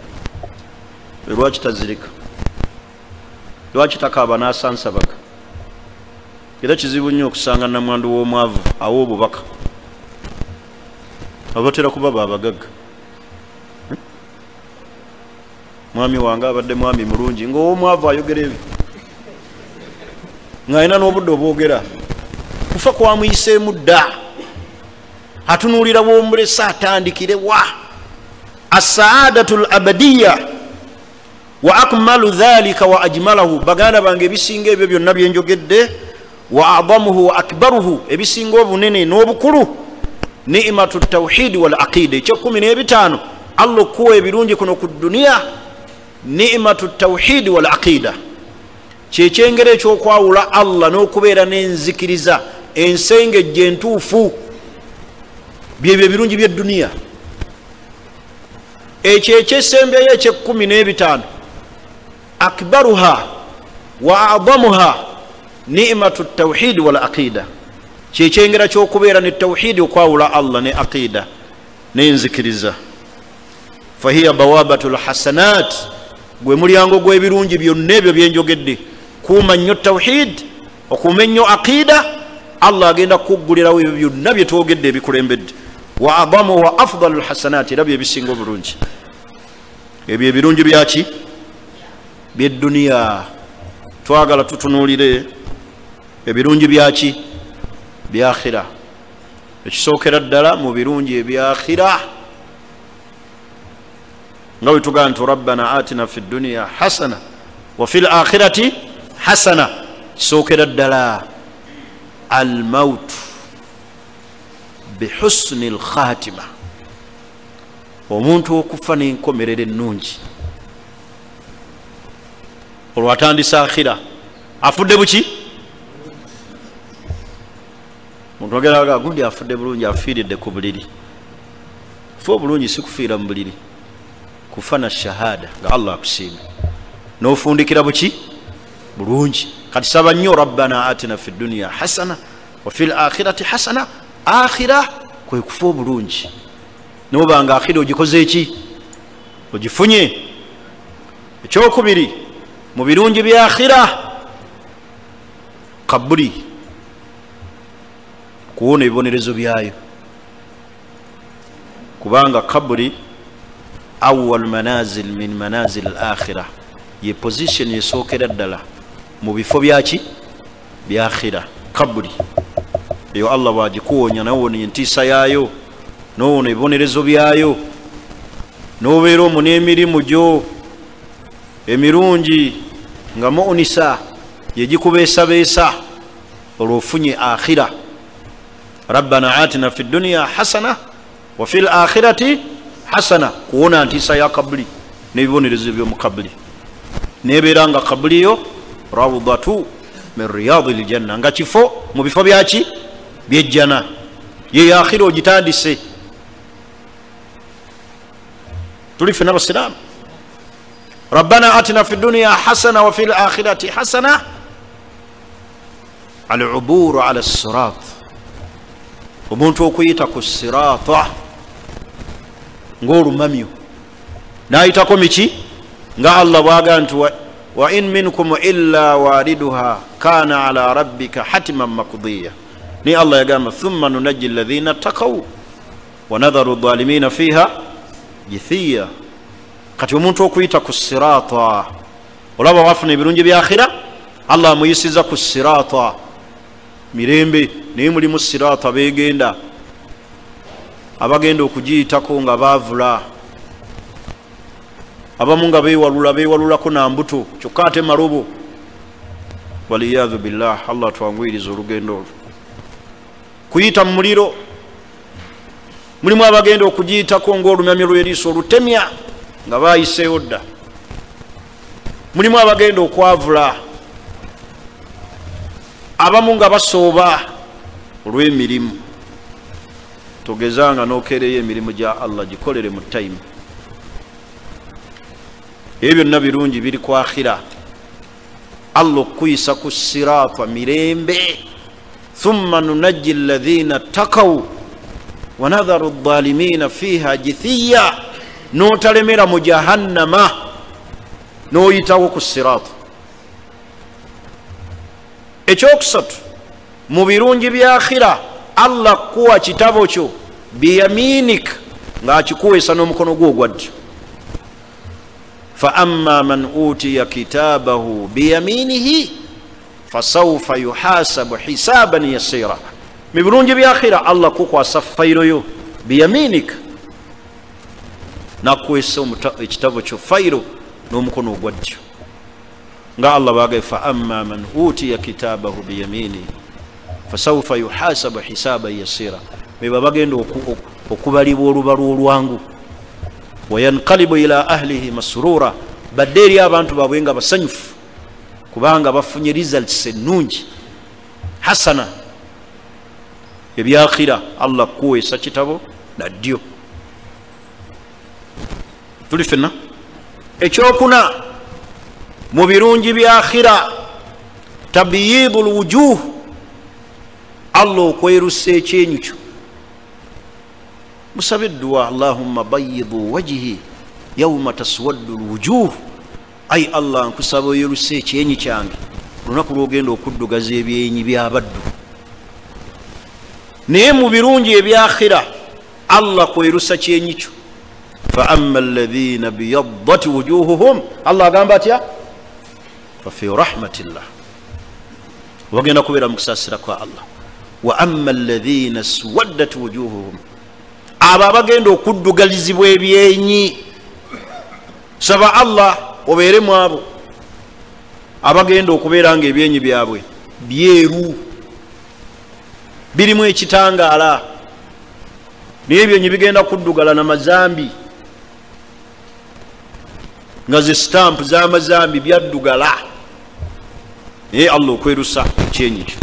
Lwaki tazirika? Lwaki takaaba n'asansabaga? Era kizibu nnyo okusanga namwandu w'omwavu awo obubaka, abatera kuba baabagagga. mwami wange abadde mwami mulungi ng'omwavu ayogera ebyo ng'alina n'obudde obwogera kufa kwamuyiseemu dda atunuulira bw'omulesa atandikire wa assaadatu l abadiya wa akmalu dhalika wa ajmalahu baganda bange ebisinga ebyo byonna byenjogedde wa adamuhu wa akbaruhu ebisinga obunene n'obukulu ni'matu tawhidi wal aqida ekyokumi n'ebitaano allah okuwa ebirungi kuno ku duniya ni'matu tawhidi wal aqida kyekyengero ekyokwawula allah n'okubeera n'enzikiriza ensengejje entuufu byebyo ebirungi by'edduniya ekyo ekyesembeyo ekyekumi n'ebitaano akbaruha wa adamuha ni'matu tawhidi wal aqida kyekyengera kyokubeera ne tawhidi okwawula allah ne aqida n'enzikiriza fahiya bawabatu lhasanat gwe mulyango gw'ebirungi byonna ebyo byenjogedde kuuma nnyo tawhid okuuma ennyo aqida allah agenda kukuggulirawo ebyo byonna bye twogedde ebikulembedde wa adamu wa afdalu lhasanat era byebisinga obulungi ebyo ebirungi byaki byedduniya twagala tutunuulire ebirungi byaki byakhira ekisookera ddala mu birungi ebyakhira nga bwe tugamba nti rabbana atina fi dduniya hasana wa fi lakhirati hasana kisookera ddala almautu bihusni lkhatima omuntu okufa n'enkomerero ennungi olwo atandisa akhira afudde buki muntu ageraga gundi afudde bulungi afiiridde ku buliri kufa obulungi si kufiira mu buliri kufa na shahada nga allah akusiime n'ofundikira buki bulungi kati saba nnyo rabbana atina fi dduniya hasana wa fi lakhirati hasana akhira kwe kufa obulungi nobanga akhira ogikoze eki ogifunye ekyokubiri mu birungi bya akhira kaburi kuwona ebibonerezo byayo kubanga kaburi awwal manazil min manazil al-akhirah ye position yesookera ddala mu bifo byaki bya akhira kaburi eyo allah bwagikuwonya nawona entiisa yaayo nowona ebibonerezo byayo nobeera omu n'emirimu gyo emirungi nga muunisa yegikubeesabeesa olwofunye akhira rabbana atina fi dduniya hasana wa fi lakhirati hasana kuwona ntiisa ya kabuli n'ebibonerezo by'omu kabuli nebeera nga kabuli yo rawdatu min riyadi ljanna nga kifo mu bifo byaki byejjana ye akhira ogitandise tuli fena abasiraamu rabbana atina fi dduniya hasana wa fi lakhirati hasana aluburu ala sirat omuntu okuyita ku sirata ng'olumamyo n'ayitako miki nga allah bwaga nti wa in minkum illa wariduha kana ala rabbika hatiman makdiya ni allah yagamba thumma nunajji alladhina ttakaw wa nadharu dhalimina fiha jithiya kati omuntu okuyita ku sirata olaba wafuna ebirungi bya akhira allah amuyisiza ku sirata mirembe naye mulimu sirata begenda abagenda okugiyitako nga baavula abamu nga bewalula bewalulako nambuto kyokka ate marobo waliyadhu billah allah twangwiriza olugendo olwo kuyita mu muliro mulimu abagenda okugiyitako ng'olumyamyo lw'eriiso olutemya nga bayiseewo dda mulimu abagenda okwavula abamu nga basooba olw'emirimu togezanga n'okeereyo emirimu gya allah gikolere mu time ebyo byonna birungi biri ku akhira allah okuyisa ku sirata mirembe thumma nunajji alladhina ttakaw wa nadharu adh-dhalimina fiha jithiya n'otalemera mu jahannama n'oyitawo ku sirata ekyokusatu mu birungi bya akhira allah kuwa kitabo kyo biyaminik ng'akikuweesa n'omukono gwo ogwa ddyo فأما من أوتي كتابه بيمينه فسوف يحاسب حسابا يسيرا مبرونج بآخرة الله كوكو أصفيرو يو بيمينك نكويسو اجتبو فيرو نومكونو وجه nga Allah bage fa amma man utiya kitabahu biyamini fasawfa yuhasabu hisaban yasira beba bagendo okubalibwa olubalu olwangu wayanqalibu ila ahlihi masrura baderi abantu babwenga basanyufu kubanga bafunye results ennungi hasana ebyakhira Allah kuwesa kitabo naddio tuli fenna ekyokuna mu birungi byakhira tabyidul wujuh Allah okwerusa ekyenyu kyo musabe dua Allahumma bayyidu wajhi yawma taswaddu alwujuh ay Allah nkusaba oyerusa ekyenyu kyange lunaku lwogenda okuddugaza ebyenyi byabaddu naye mu birungi ebyakhira Allah kwerusa kyenyu kyo fa amma alladhina biyaddat wujuhuhum Allah agamba atya ففي رحمة الله وغينا كبيرا مكساسرة الله وأما الذين اسودت وجوههم أبا بغينا كدو غاليزي بيبيني سبا الله وبيري موابو أبا غينا كبيرا بيبيني بيابوي بيرو birimu ekitangala naye byenyi bigenda kuddugala na mazambi nga ze stamp z'amazambi byaddugala naye Allah okwerusa ekyenyi kyo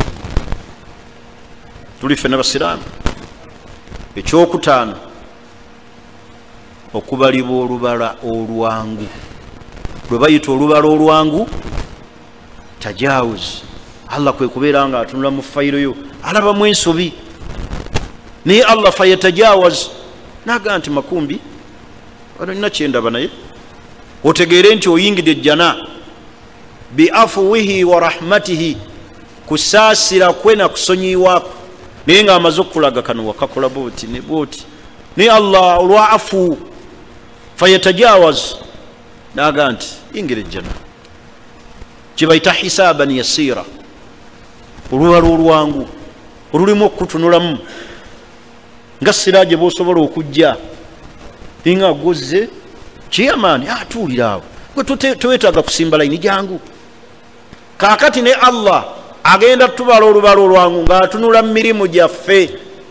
tuli ffenna basiraamu ekyokutaano okubalibwa olubala olwangu lwe bayita olubala olwangu tajawuz Allah kwe kubeera nga atunula mu fayiro yo alabamu ensobi naye Allah fayatajawaz naga nti makumbi wano nina kyendaba naye otegeere nti oyingidde ejjana biafuwihi wa rahmatihi kusaasira kwe na kusonyiwaako naye nga amaze okulaga kano wakakola booti ne booti naye Allah olwa afu fayatajawaz naga nti yingira ejjana kyebayita hisaban yasira olubala olwangu olulimu okutunulamu nga siraaje bw'osobola okujja nga gozze kiyamaani atuulira awo gwe tewetaaga kusimba layini jangu kaakati ne Allah agenda tubala olubala olwangu ng'atunula mu mirimu gyaffe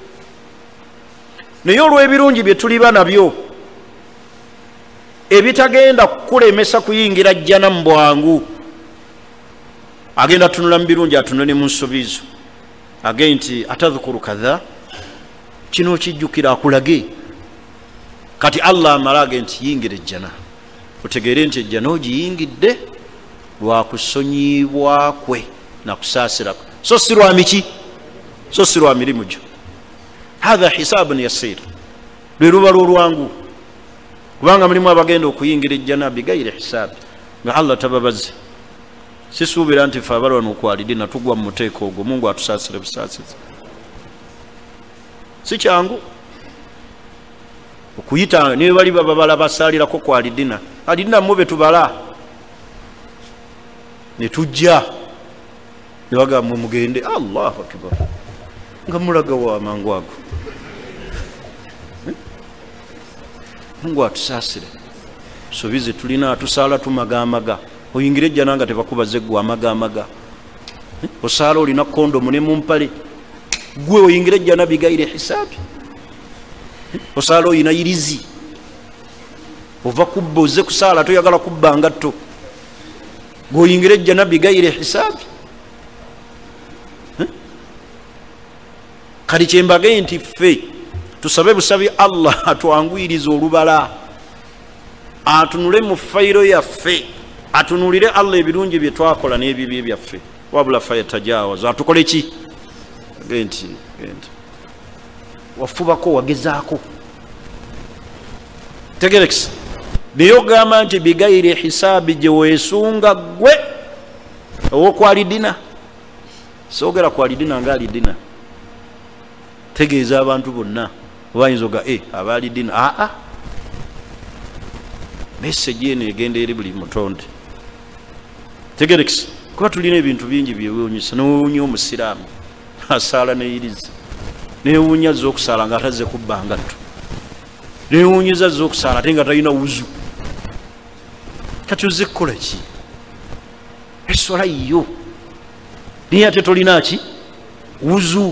naye olw'ebirungi bye tuliba nabyo ebitagenda kukulemesa kuyingira jjana mu bwangu agenda tunula mu birungi atunule mu nsobizo agende nti atadhukuru kadha kino kijjukira akulage kati Allah amala agende nti yingira ejjana otegeere nti ejjana ogiyingidde lwakusonyiibwa kwe nakusaasirako so si lwa miki so si lwa mirimu gyo hatha hisabun yasir lwe lubala olwangu kubanga mulimu abagenda okuyingira ejjana bigayire hisaabi nga Allah tababaze sisuubira nti fe abali wano okwalidde natugwa mu muteeko ogwo Mungu atusaasire busaasizi si kyangu okuyita niwe bali babala basaalirako ku alidina alidina mube tubala ne tujja ne bagamba mugende Allahu akbar nga mulaga wa mangu ago Mungu atusaasire sobize tulina atusaala tumagamaga oyingire ejjana nga tebakubaze gwe amagamaga osaala olina kondomu ne mu mpale gwe oyingire ejjana bigayire hisaabi osaala oyina irizi ova kubba oze kusaala toyagala kubba ngatto gwe oyingire ejjana bigayire hisaabi kali kyembagaye nti ffe tusabe busabi Allah atwanguyiriza olubala atunule mu fayiro yaffe atunulire Allah ebirungi bye twakola n'ebibi byaffe wabula fayatajawaza atukole ki genti genti wafubako wagezaako tegerekisa naye ogamba nti bigayire hisaabi gye weesunga gwe owokwalidina soogera kwalidina ngaalidina tegeeza abantu bonna obayinza oga e abaalidina aa message eno egenda eri buli mutonde tegerekisa kuba tulina ebintu bingi byewuunyisa newuunya omusiraamu asaala neyiriza newuunya azza okusaala nga atazze kubba ngatto newuunyiza azza okusaala ate nga talina wuzu kati ozze kukola ki eswala yiyo naye ate tolina ki wuzu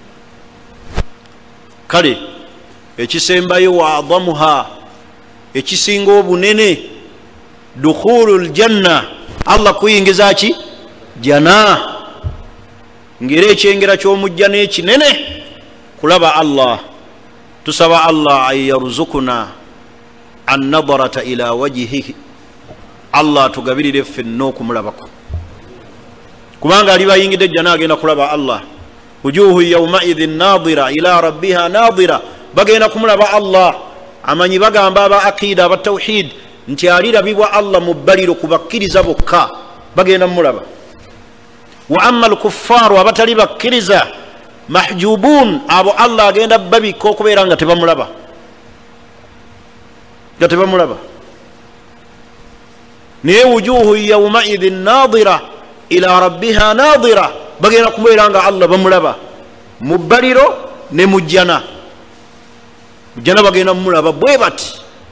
kale ekisembayo wa adamuha ekisinga obunene dukhulu ljanna allah kuyingiza ki jana ngera ekyengera ky'omujjana ekinene kulaba allah tusaba allah an yarzukuna annadarata ila wajihihi allah tugabirire ffenna okumulabako kubanga ali bayingidde ejjana agenda kulaba allah wujuhu yaumaidhin nadira ila rabbiha nadira bagenda kumulaba allah amanyi bagamba aba aqida aba tawhid nti alirabibwa allah mu bbaliro kubakkiriza bokka bagenda mulaba wa amma alkuffaru abatali bakkiriza mahjubun abo allah agenda babikka okubeera nga tebamulaba nga tebamulaba naye wujuhu yaumaidhin nadira ila rabbiha nadira bagenda kumubeera nga allah bamulaba mu bbaliro ne mu jjana mujjana bagenda mumulaba bwe bati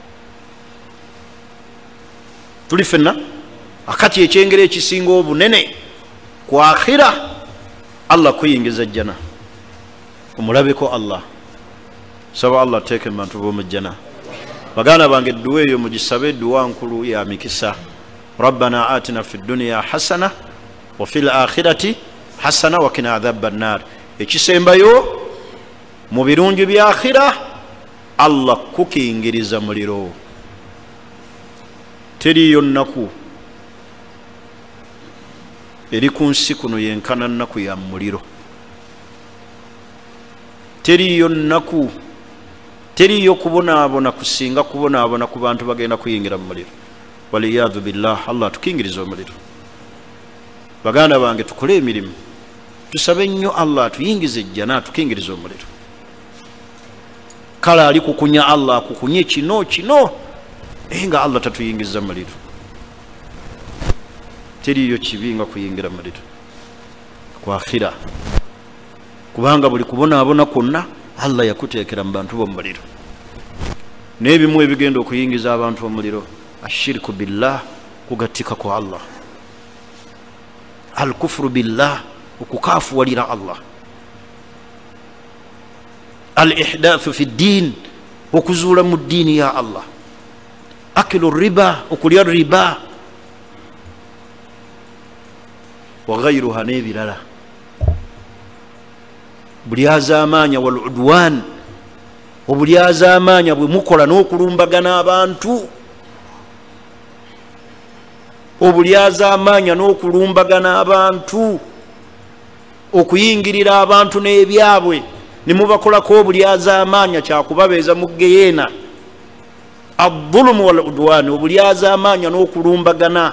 tuli fenna akati ekyengera ekisinga obunene ku akhira allah kuyingiza jjana omulabeko allah saba allah teeke mu bantu b'omujjana baganda bange edduwa eyo mugisabe edduwa nkulu ya mikisa rabbana atina fi dduniya hasana wa fi lakhirati hasana wa kina adhaba nnar ekisembayo mu birungi bya akhira allah kukingiriza muliro teriyo nnaku eri ku nsi kuno yenkana nnaku ya muliro teriyo nnaku teriyo kubonaabona kusinga kubonaabona ku bantu bagenda kuyingira mu muliro waliyadhu billah allah tukingiriza omuliro baganda bange tukole emirimu tusabe nnyo allah tuyingize ejjana tukingiriza omuliro kale ali kukunya allah kukunye kino kino naye nga allah tatuyingiza muliro teriyo kibi nga kuyingira muliro kwakhira kubanga buli kubonaabona kwonna allah yakuteekera mu bantu b'omuliro n'ebimu ebigenda okuyingiza abantu omuliro ashirku billah kugattika ku allah alkufuru billah okukafuwalira allah alihdathu fi ddin okuzuula mu ddiini ya allah akilu riba okulya riba wa ghayruha n'ebirala bulyazaamaanya wal udwan obulyazaamaanya bwe mukola n'okulumbagana abantu obulyazaamaanya n'okulumbagana abantu okuyingirira abantu n'ebyabwe nemubakolako obulyazaamaanya kyakubabeeza mu geyeena adhulumu wal udwan obulyazaamaanya n'okulumbagana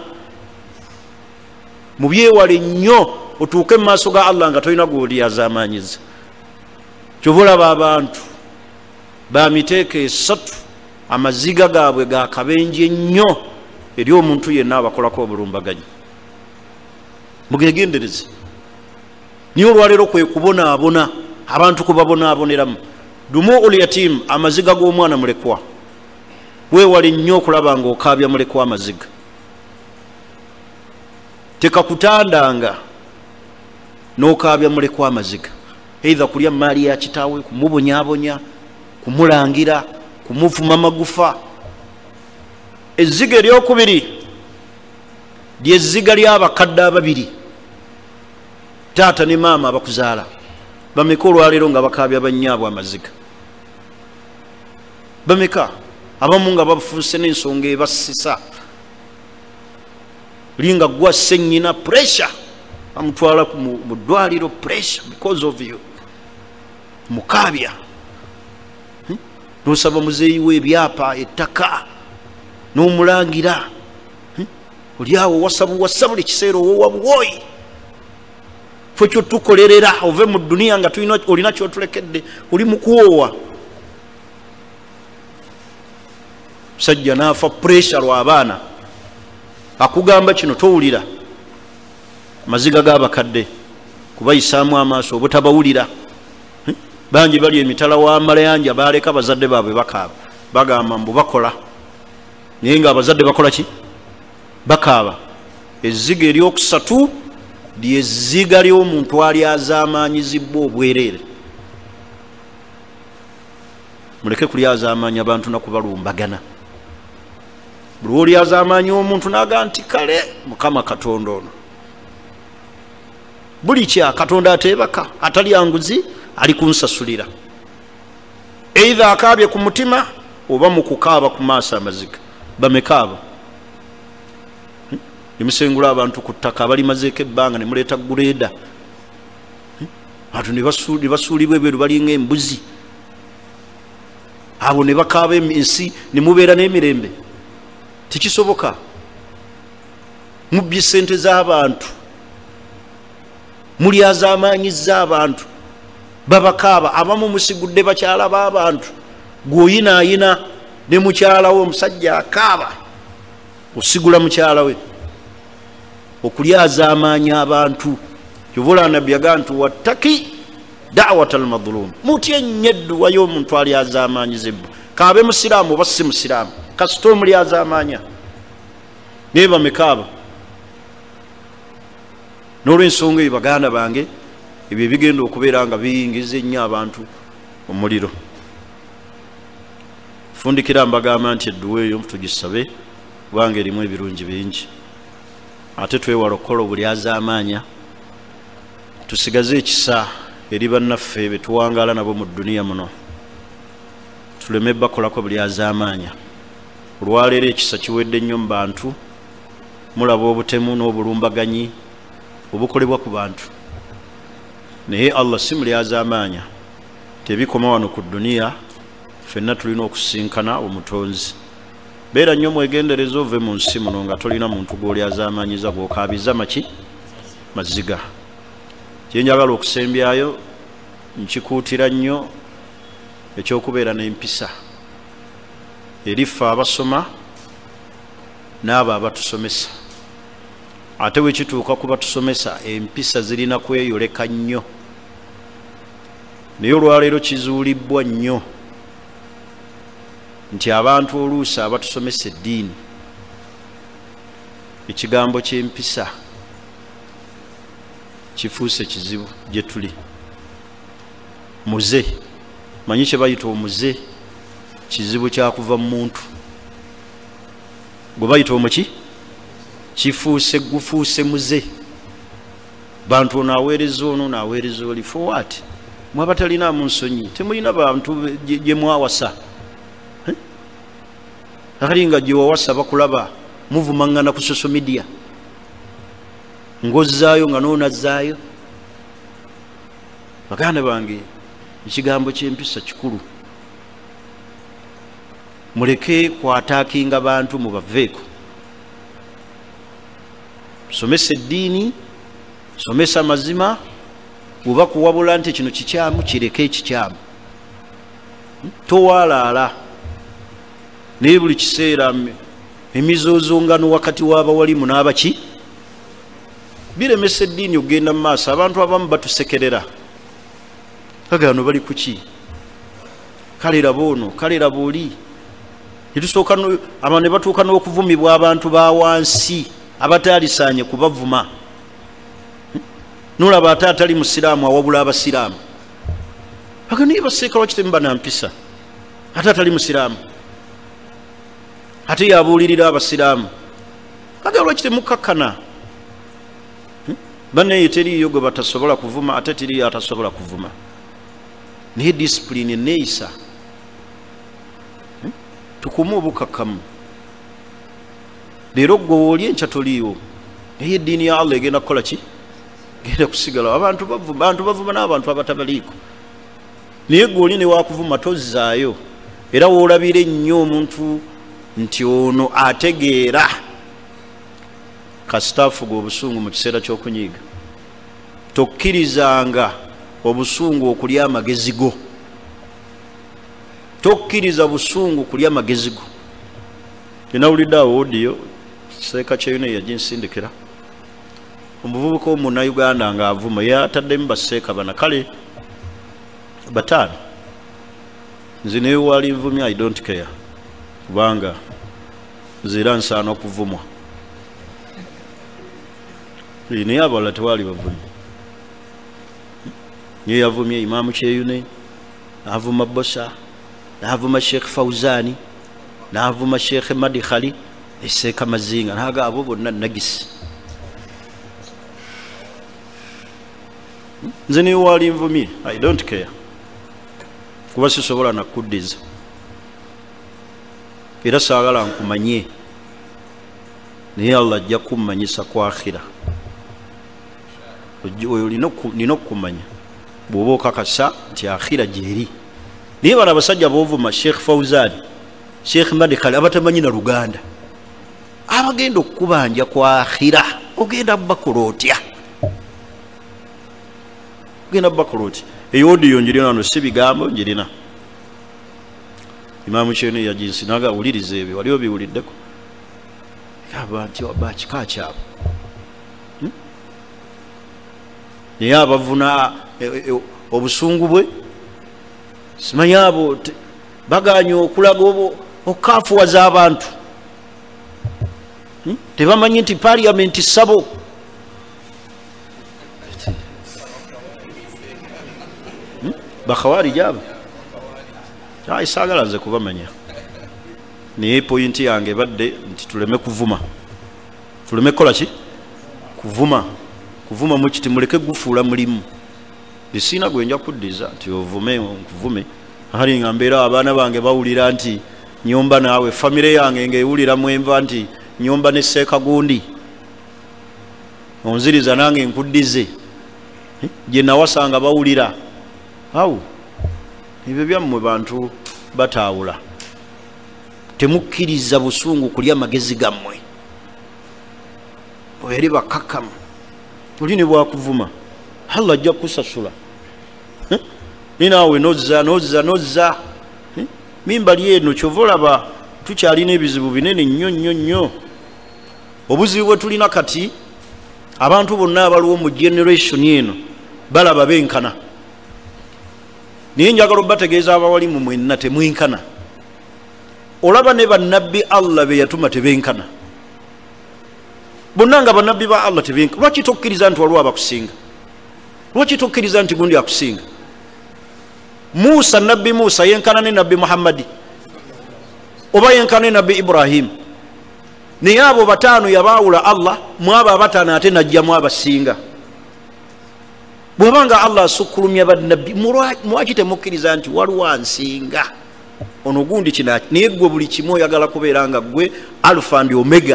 mubyewale nnyo otuuke mu maaso ga allah nga tolina gwolyazaamaanyiza kyobulaba abantu bamiteeka esatu amaziga gaabwe gakabenje nnyo eri omuntu yenna abakolako obulumbaganyi mugegendereze niyo olwaleero kwe kubonaabona abantu kubabonaaboneramu dumu ul yatim amaziga g'omwana mulekwa weewale nnyo okulaba nga okaabya mulekwa amaziga tekakutandanga n'okaabya mulekwa amaziga eitha kulya maali ya kitaawe kumubonyaabonya kumulangira kumuvuma magufa ezziga eryokubiri lyezziga ly'abakadde ababiri taata ne maama abakuzaala bameka olwaleero nga bakaabya bannyaabwe amaziga bameka abamu nga bafuuse n'ensonga ebassisa linga gwa ssennyina pressure amutwala mu ddwaliro pressure because of you mukaabya hmm? nosaba muzeeyi we ebyapa ettaka n'omulangira hmm? oliawo wasabu wasabu buli kiseera owowa buwooyi ffe kyotukolerera ove mu duniya nga olina kyotulekedde oli mukuwoowa musajja naafa pressure lw'abaana akugamba kino towulira maziga g'abakadde kubayisaamu amaaso obutabawulira bangi bali emitala w'amalayanja baleka bazadde baabwe bakaaba bagamba mbu bakola naye nga abazadde bakola ki bakaaba ezziga eryokusatu lyezziga ly'omuntu alyazaamaanyizibwa obwereere muleke kulyazaamaanyi abantu nakubalumbagana buli olyazaamaanyi omuntu naga nti kale mukama katonda ono buli kya katonda ateebaka atalya nguzi ali kunsasulira eitha akaabye ku mutima oba mu kukaaba ku maaso amaziga bamekaabo nimusengula abantu ku ttaka abalimazeeko ebbanga ne muleeta guleeda atu ne basuulibwa ebweru balinga embuzi abo ne bakaaba ensi ne mubeera n'emirembe tekisoboka mubbye sente z'abantu mulyazaamaanyizza abantu babakaaba abamu musigudde bakyala b'abantu gwoyinaayina ne mukyalawe omusajja akaaba osigula mukyala we okulyazaamaanya abantu kyovula nabbi yagaa nti wattaki da'wata almadhulum mutya ennyo edduwa y'omuntu alyazaamaanyizibwa kaabe musiraamu oba si musiraamu kasita omulyazaamaanya naye bamekaaba n'olw'ensonga eyo baganda bange ebyo bigenda okubeera nga biyingiza ennyo abantu omuliro fundikira mbagamba nti edduwa eyo tugisabe kubanga erimu ebirungi bingi ate twewala okukola obulyazaamaanya tusigaze ekisa eri bannaffe betuwangaala nabo mu dduniya muno tuleme bakolako bulyazaamaanya olwaleero ekisa kiwedde nnyo mu bantu mulaba obutemu n'obulumbaganyi obukolebwa ku bantu naye allah si mulyazaamaanya tebikoma wano ku dduniya ffenna tulina okusinkana omutonzi beera nnyo mwegendereza ove mu nsi muno nga tolina muntu gw'olyazaamaanyiza gw'okaabiza maki maziga kyenjagala okusembyayo nkikuutira nnyo ekyokubeera n'empisa eriffe abasoma n'abo abatusomesa ate wekituuka ku batusomesa empisa zirina kweyoleka nnyo naye olwaleero kizuulibbwa nnyo nti abantu oluusi abatusomesa eddiini ekigambo ky'empisa kifuuse kizibu gye tuli muze manyi kye bayita omuze kizibu kyakuva mu muntu gwe bayita omuki kifuuse gufuuse muze bantu ono aweereza ono naaweereza oli forward mwaba talinaamu nsonyi temulina bantu gye mwawasa akali nga gye wawasa bakulaba muvumaŋŋana ku social media ng'ozzaayo nga noonazzaayo baganda bange ekigambo ky'empisa kikulu muleke kwataakinga bantu mubaveeko somesa eddiini somesa amazima bw'oba kuwabula nti kino kikyamu kireke ekikyamu towaalaala naye buli kiseera emizoozongano wakati w'abawalimu n'abaki biremesa eddiini okugenda mu maaso abantu abamu batusekerera kagano bali kuki kale raba ono kale raba oli netusooka aba ne batuuka n'okuvumibwa abantu ba wansi abatalisaanye kubavuma nolaba ate atali musiraamu awabula abasiraamu aga naye baseeka lwaki temuba na mpisa ate atali musiraamu ate yabuulirira abasiraamu aga lwaki temukakkana bannaye teriiyo gwe batasobola kuvuma ate teriyo atasobola kuvuma naye disipulini eneeyisa tukume obukakkamu leero gwe wooli enkya toliiwo naye eddiini ya allah egenda kukola ki genda kusigala abantu bavuma bantu bavuma n'abantu abatabaliiko naye gwe oli ne wakuvuma tozzaayo era woolabira ennyo omuntu nti ono ategeera kasitaafuga obusungu mu kiseera ky'okunyiiga tokkirizanga obusungu okulya amagezi go tokkiriza busungu kulya amagezi go inawulidde awo odiyo seeka kyeyune yaginsindikira omuvubuka omunnayuganda ng'avuma yataddemu baseeka bana kale bataano nze naye wali nvumya I don't care kubanga nzira nsaana okuvumwa naye abalala tewali bavumye niye yavumye Imaamu Kyeyune n'avuma Bosa n'avuma Sheikh Fawzani n'avuma Sheikh Madi Khali eseeka Mazinga naga abo bonna nagisi nze niwe wali nvumye I don't care kuba sisobola nakuddiza era saagala nkumanye naye Allah ajja kummanyisa ku akhira oyo nina okukumanya bw'oba okakasa nti akhira gyeri naye bano abasajja boovuma Sheikh Fawzani Sheikh Madi Khali abatamanyi na Luganda abagenda okukubanja ku akhira ogenda bakola otya ogenda bakola otya eyo odiyo njirina wano si bigambo njirina Imaamu Kyeyune yaginsinaga awuliriza ebyo wali obiwuliddeko aba nti oba kika kyabo naye abavuna obusungu bwe simanyi abo baganya okulaga okukaafuwaza abantu tebamanyi nti parliamenti sabo bakhawarij abo ayi saagala nze kubamanya naye pointi yange badde nti tuleme kuvuma tuleme kukola ki kuvuma kuvuma mu kiti muleke gufuula mulimu bisiina gwe nja kuddiza nti ovume nkuvume ali nga mbeera abaana bange bawulira nti nyumba naawe famire yange ng'ewulira mwenva nti nyumba ne Seeka Gundi onziriza nange nkuddize gye nawasanga bawulira awo ebyo byammwe bantu bataawula temukkiriza busungu kulya magezi gammwe oyeri bakakamu oli ne bwakuvuma Allah ajja kusasula ninaawe nozza nozza nozza mimbali eno kyova olaba tukyalina ebizibu binene nnyo nnyo nnyo obuzibu bwe tulina kati abantu bonna abaliwo mu generation eno balaba benkana naye njagala obategeeza abawalimu mwenna temwenkana olaba ne bannabbi Allah be yatuma tebenkana bonna nga bannabbi ba Allah tebenkana lwaki tokkiriza nti waliwo abakusinga lwaki tokkiriza nti gundi akusinga Musa nabbi Musa yenkana ne nabbi Muhammadi oba yenkana ne nabbi Ibrahim naye abo bataano yabaawula Allah mwabo abataano ate najjamu abasinga bwabanga Allah asukkulumya bannabbi mwaki temukkiriza nti waliwo ansinga ono gundi kinaki naye gwe buli kimu oyagala kubeera nga gwe alpha and omega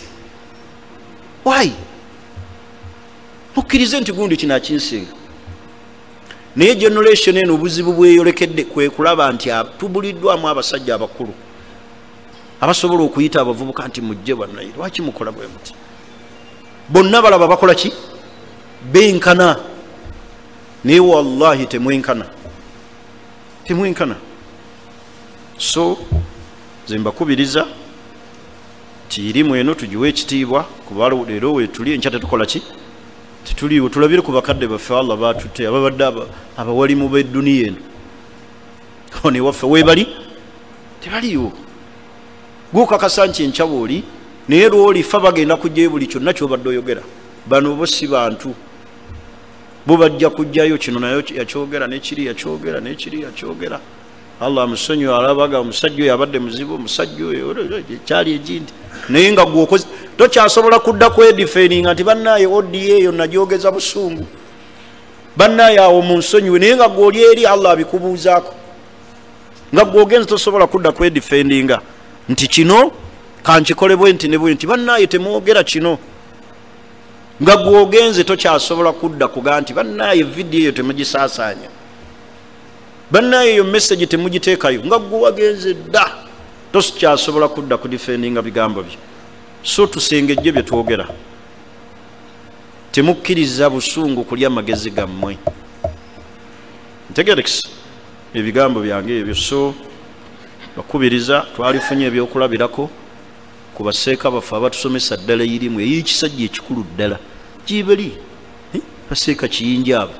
why mukkirize nti gundi kinakinsinga naye generation eno obuzibu bweyolekedde kwe kulaba nti tubuliddwamu abasajja abakulu abasobola okuyita abavubuka nti mujje bannaye lwaki mukola bwe muti bonna balaba bakola ki benkana naye wallahi temwenkana temwenkana so nze mbakubiriza ti irimu eno tugiwe ekitiibwa kuba leero wetuli enkya tetukola ki tetuliwo tulabire ku bakadde baffe Allah batutte ababadde abawalimu b'edduniya eno one waffe weebali tebaliwo gukakasa nti enkya bwoli naye lwolifa bagenda kujjayo buli kyonna kyobadde oyogera bano bo si bantu bo bajja kujjayo kino nayo yakyogera nekiri yakyogera nekiri yakyogera Allah amusonyiwe alabaga omusajja oyo abadde muzibu omusajja oyo ekyali egindi naye nga gwokoze tokyasobola kudda kwedifeeringa nti bannaaye odi eyo nagyogeza busungu bannaaye awo munsonyiwe naye nga gwoli eri Allah abikubuuzaako nga gwogenze tosobola kudda kwedifendinga nti kino kankikole bwe nti ne bwe nti bannaaye temwogera kino nga gwogenze tokyasobola kudda kuga nti bannaaye vidiyo eyo temugisaasaanya bannaaye eyo message temugiteekayo nga gwe wagenze dda tokyasobola kudda kudifendinga bigambo bye so tusengejje bye twogera temukkiriza busungu kulya magezi gammwe ntegerekisi ebigambo byange ebyo so bakubiriza twalifunye ebyokulabirako ku baseeka baffe abatusomesa ddala irimu ey'ekisajja ekikulu ddala gibali baseeka kiyinja abo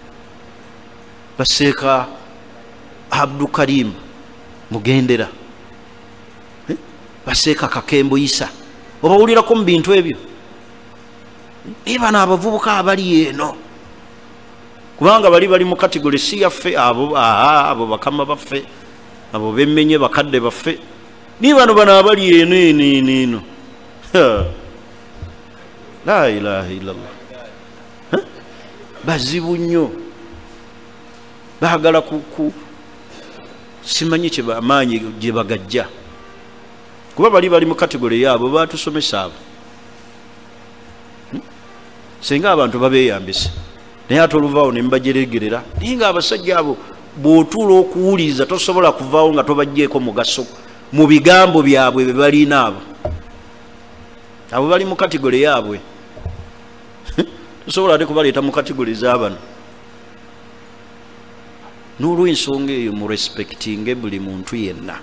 baseeka Abdukarim Mugendera baseeka Kakembo Isa obawulirako mu bintu ebyo ebana abavubuka abali eno kubanga bali bali mu kategori si yaffe abo abo bakama baffe abo bemmenye bakadde baffe ni bano bano abali eno eno la ilaha illallah bazibu nnyo baagala ku simanyi kye bamaanyi gye bagajja kuba bali bali mu kategori yaabo batusomesa abo senga abantu babeyambisa naye ate oluvaawo ne mbajeregerera naye nga abasajja abo bw'otuula okuwuliza tosobola kuvaawo nga tobajjeeko mugaso mu bigambo byabwe bye balina abo abo bali mu kategori yaabwe tosobola ate kubaleeta mu kategori z'abano n'olw'ensonga eyo mu respectinge buli muntu yenna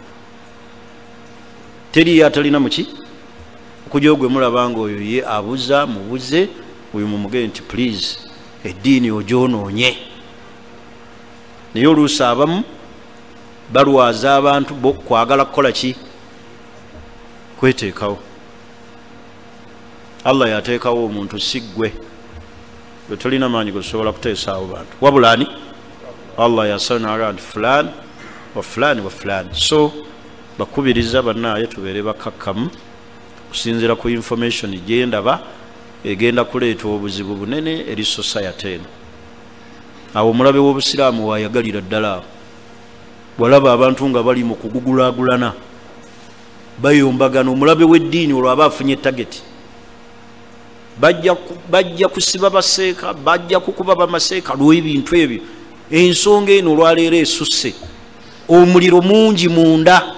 teriyo atalina muki okujja ogwe mulaba nga oyo ye abuza mubuze oyo mumugee nti please eddiini ogyonoonye naye oluusi abamu balwaza abantu bo kwagala kukola ki kweteekawo Allah yateekawo omuntu si ggwe gwe tolina maanyi gosobola kuteesaawo bantu wabulaani Allah yasanaga nti fulani wa fulani wa fulani so bakubiriza bannaaye tubeere bakakkamu kusinziira ku information gyendaba egenda kuleeta obuzibu bunene eri society eno awo omulabe w'obusiraamu wayagalira ddala awo bwalaba abantu nga bali mu kugugulaagulana bayombagana omulabe w'eddiini olwo aba afunye tageti bajja kusiba baseeka bajja kukuba bamaseeka lw'ebintu ebyo ensonga eno olwaleero esusse omuliro mungi munda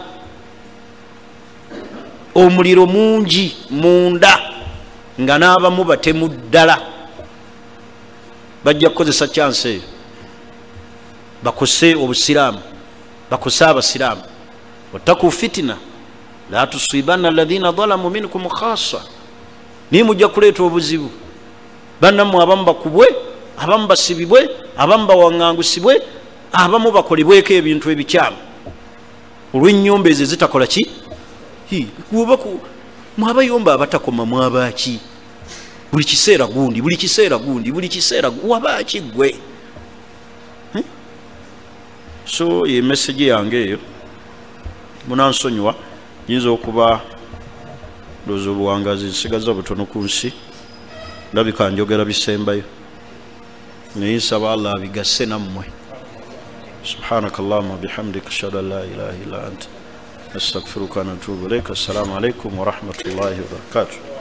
omuliro mungi munda nga n'abamu batemu ddala bajja kukozesa chance eyo bakose obusiraamu bakose abasiraamu wattaku fitina la tusibana alladhina dhalamu minkum khassa ni mujja kuleeta obuzibu bannammwe abamu bakubwe abamu basibibwe abamu bawaŋŋangusibwe abamu bakolebweko ebintu ebikyamu olw'ennyumba ezo zitakola ki mwabayomba abatakoma mwabaki buli kiseera gundi buli kiseera gundi buli kiseera wabaki gwe so ye message yange eyo munansonyiwa nyinza okuba ndowooza obuwangazi nsigaza butono ku nsi ndabika njogera bisembayo naye nsaba Allah abigase nammwe subhanaka allahumma bihamdika ashhadu an la ilaha illa anta astaghfiruka wa atubu ilayk assalamu alaikum wa rahmatullahi wa barakatuh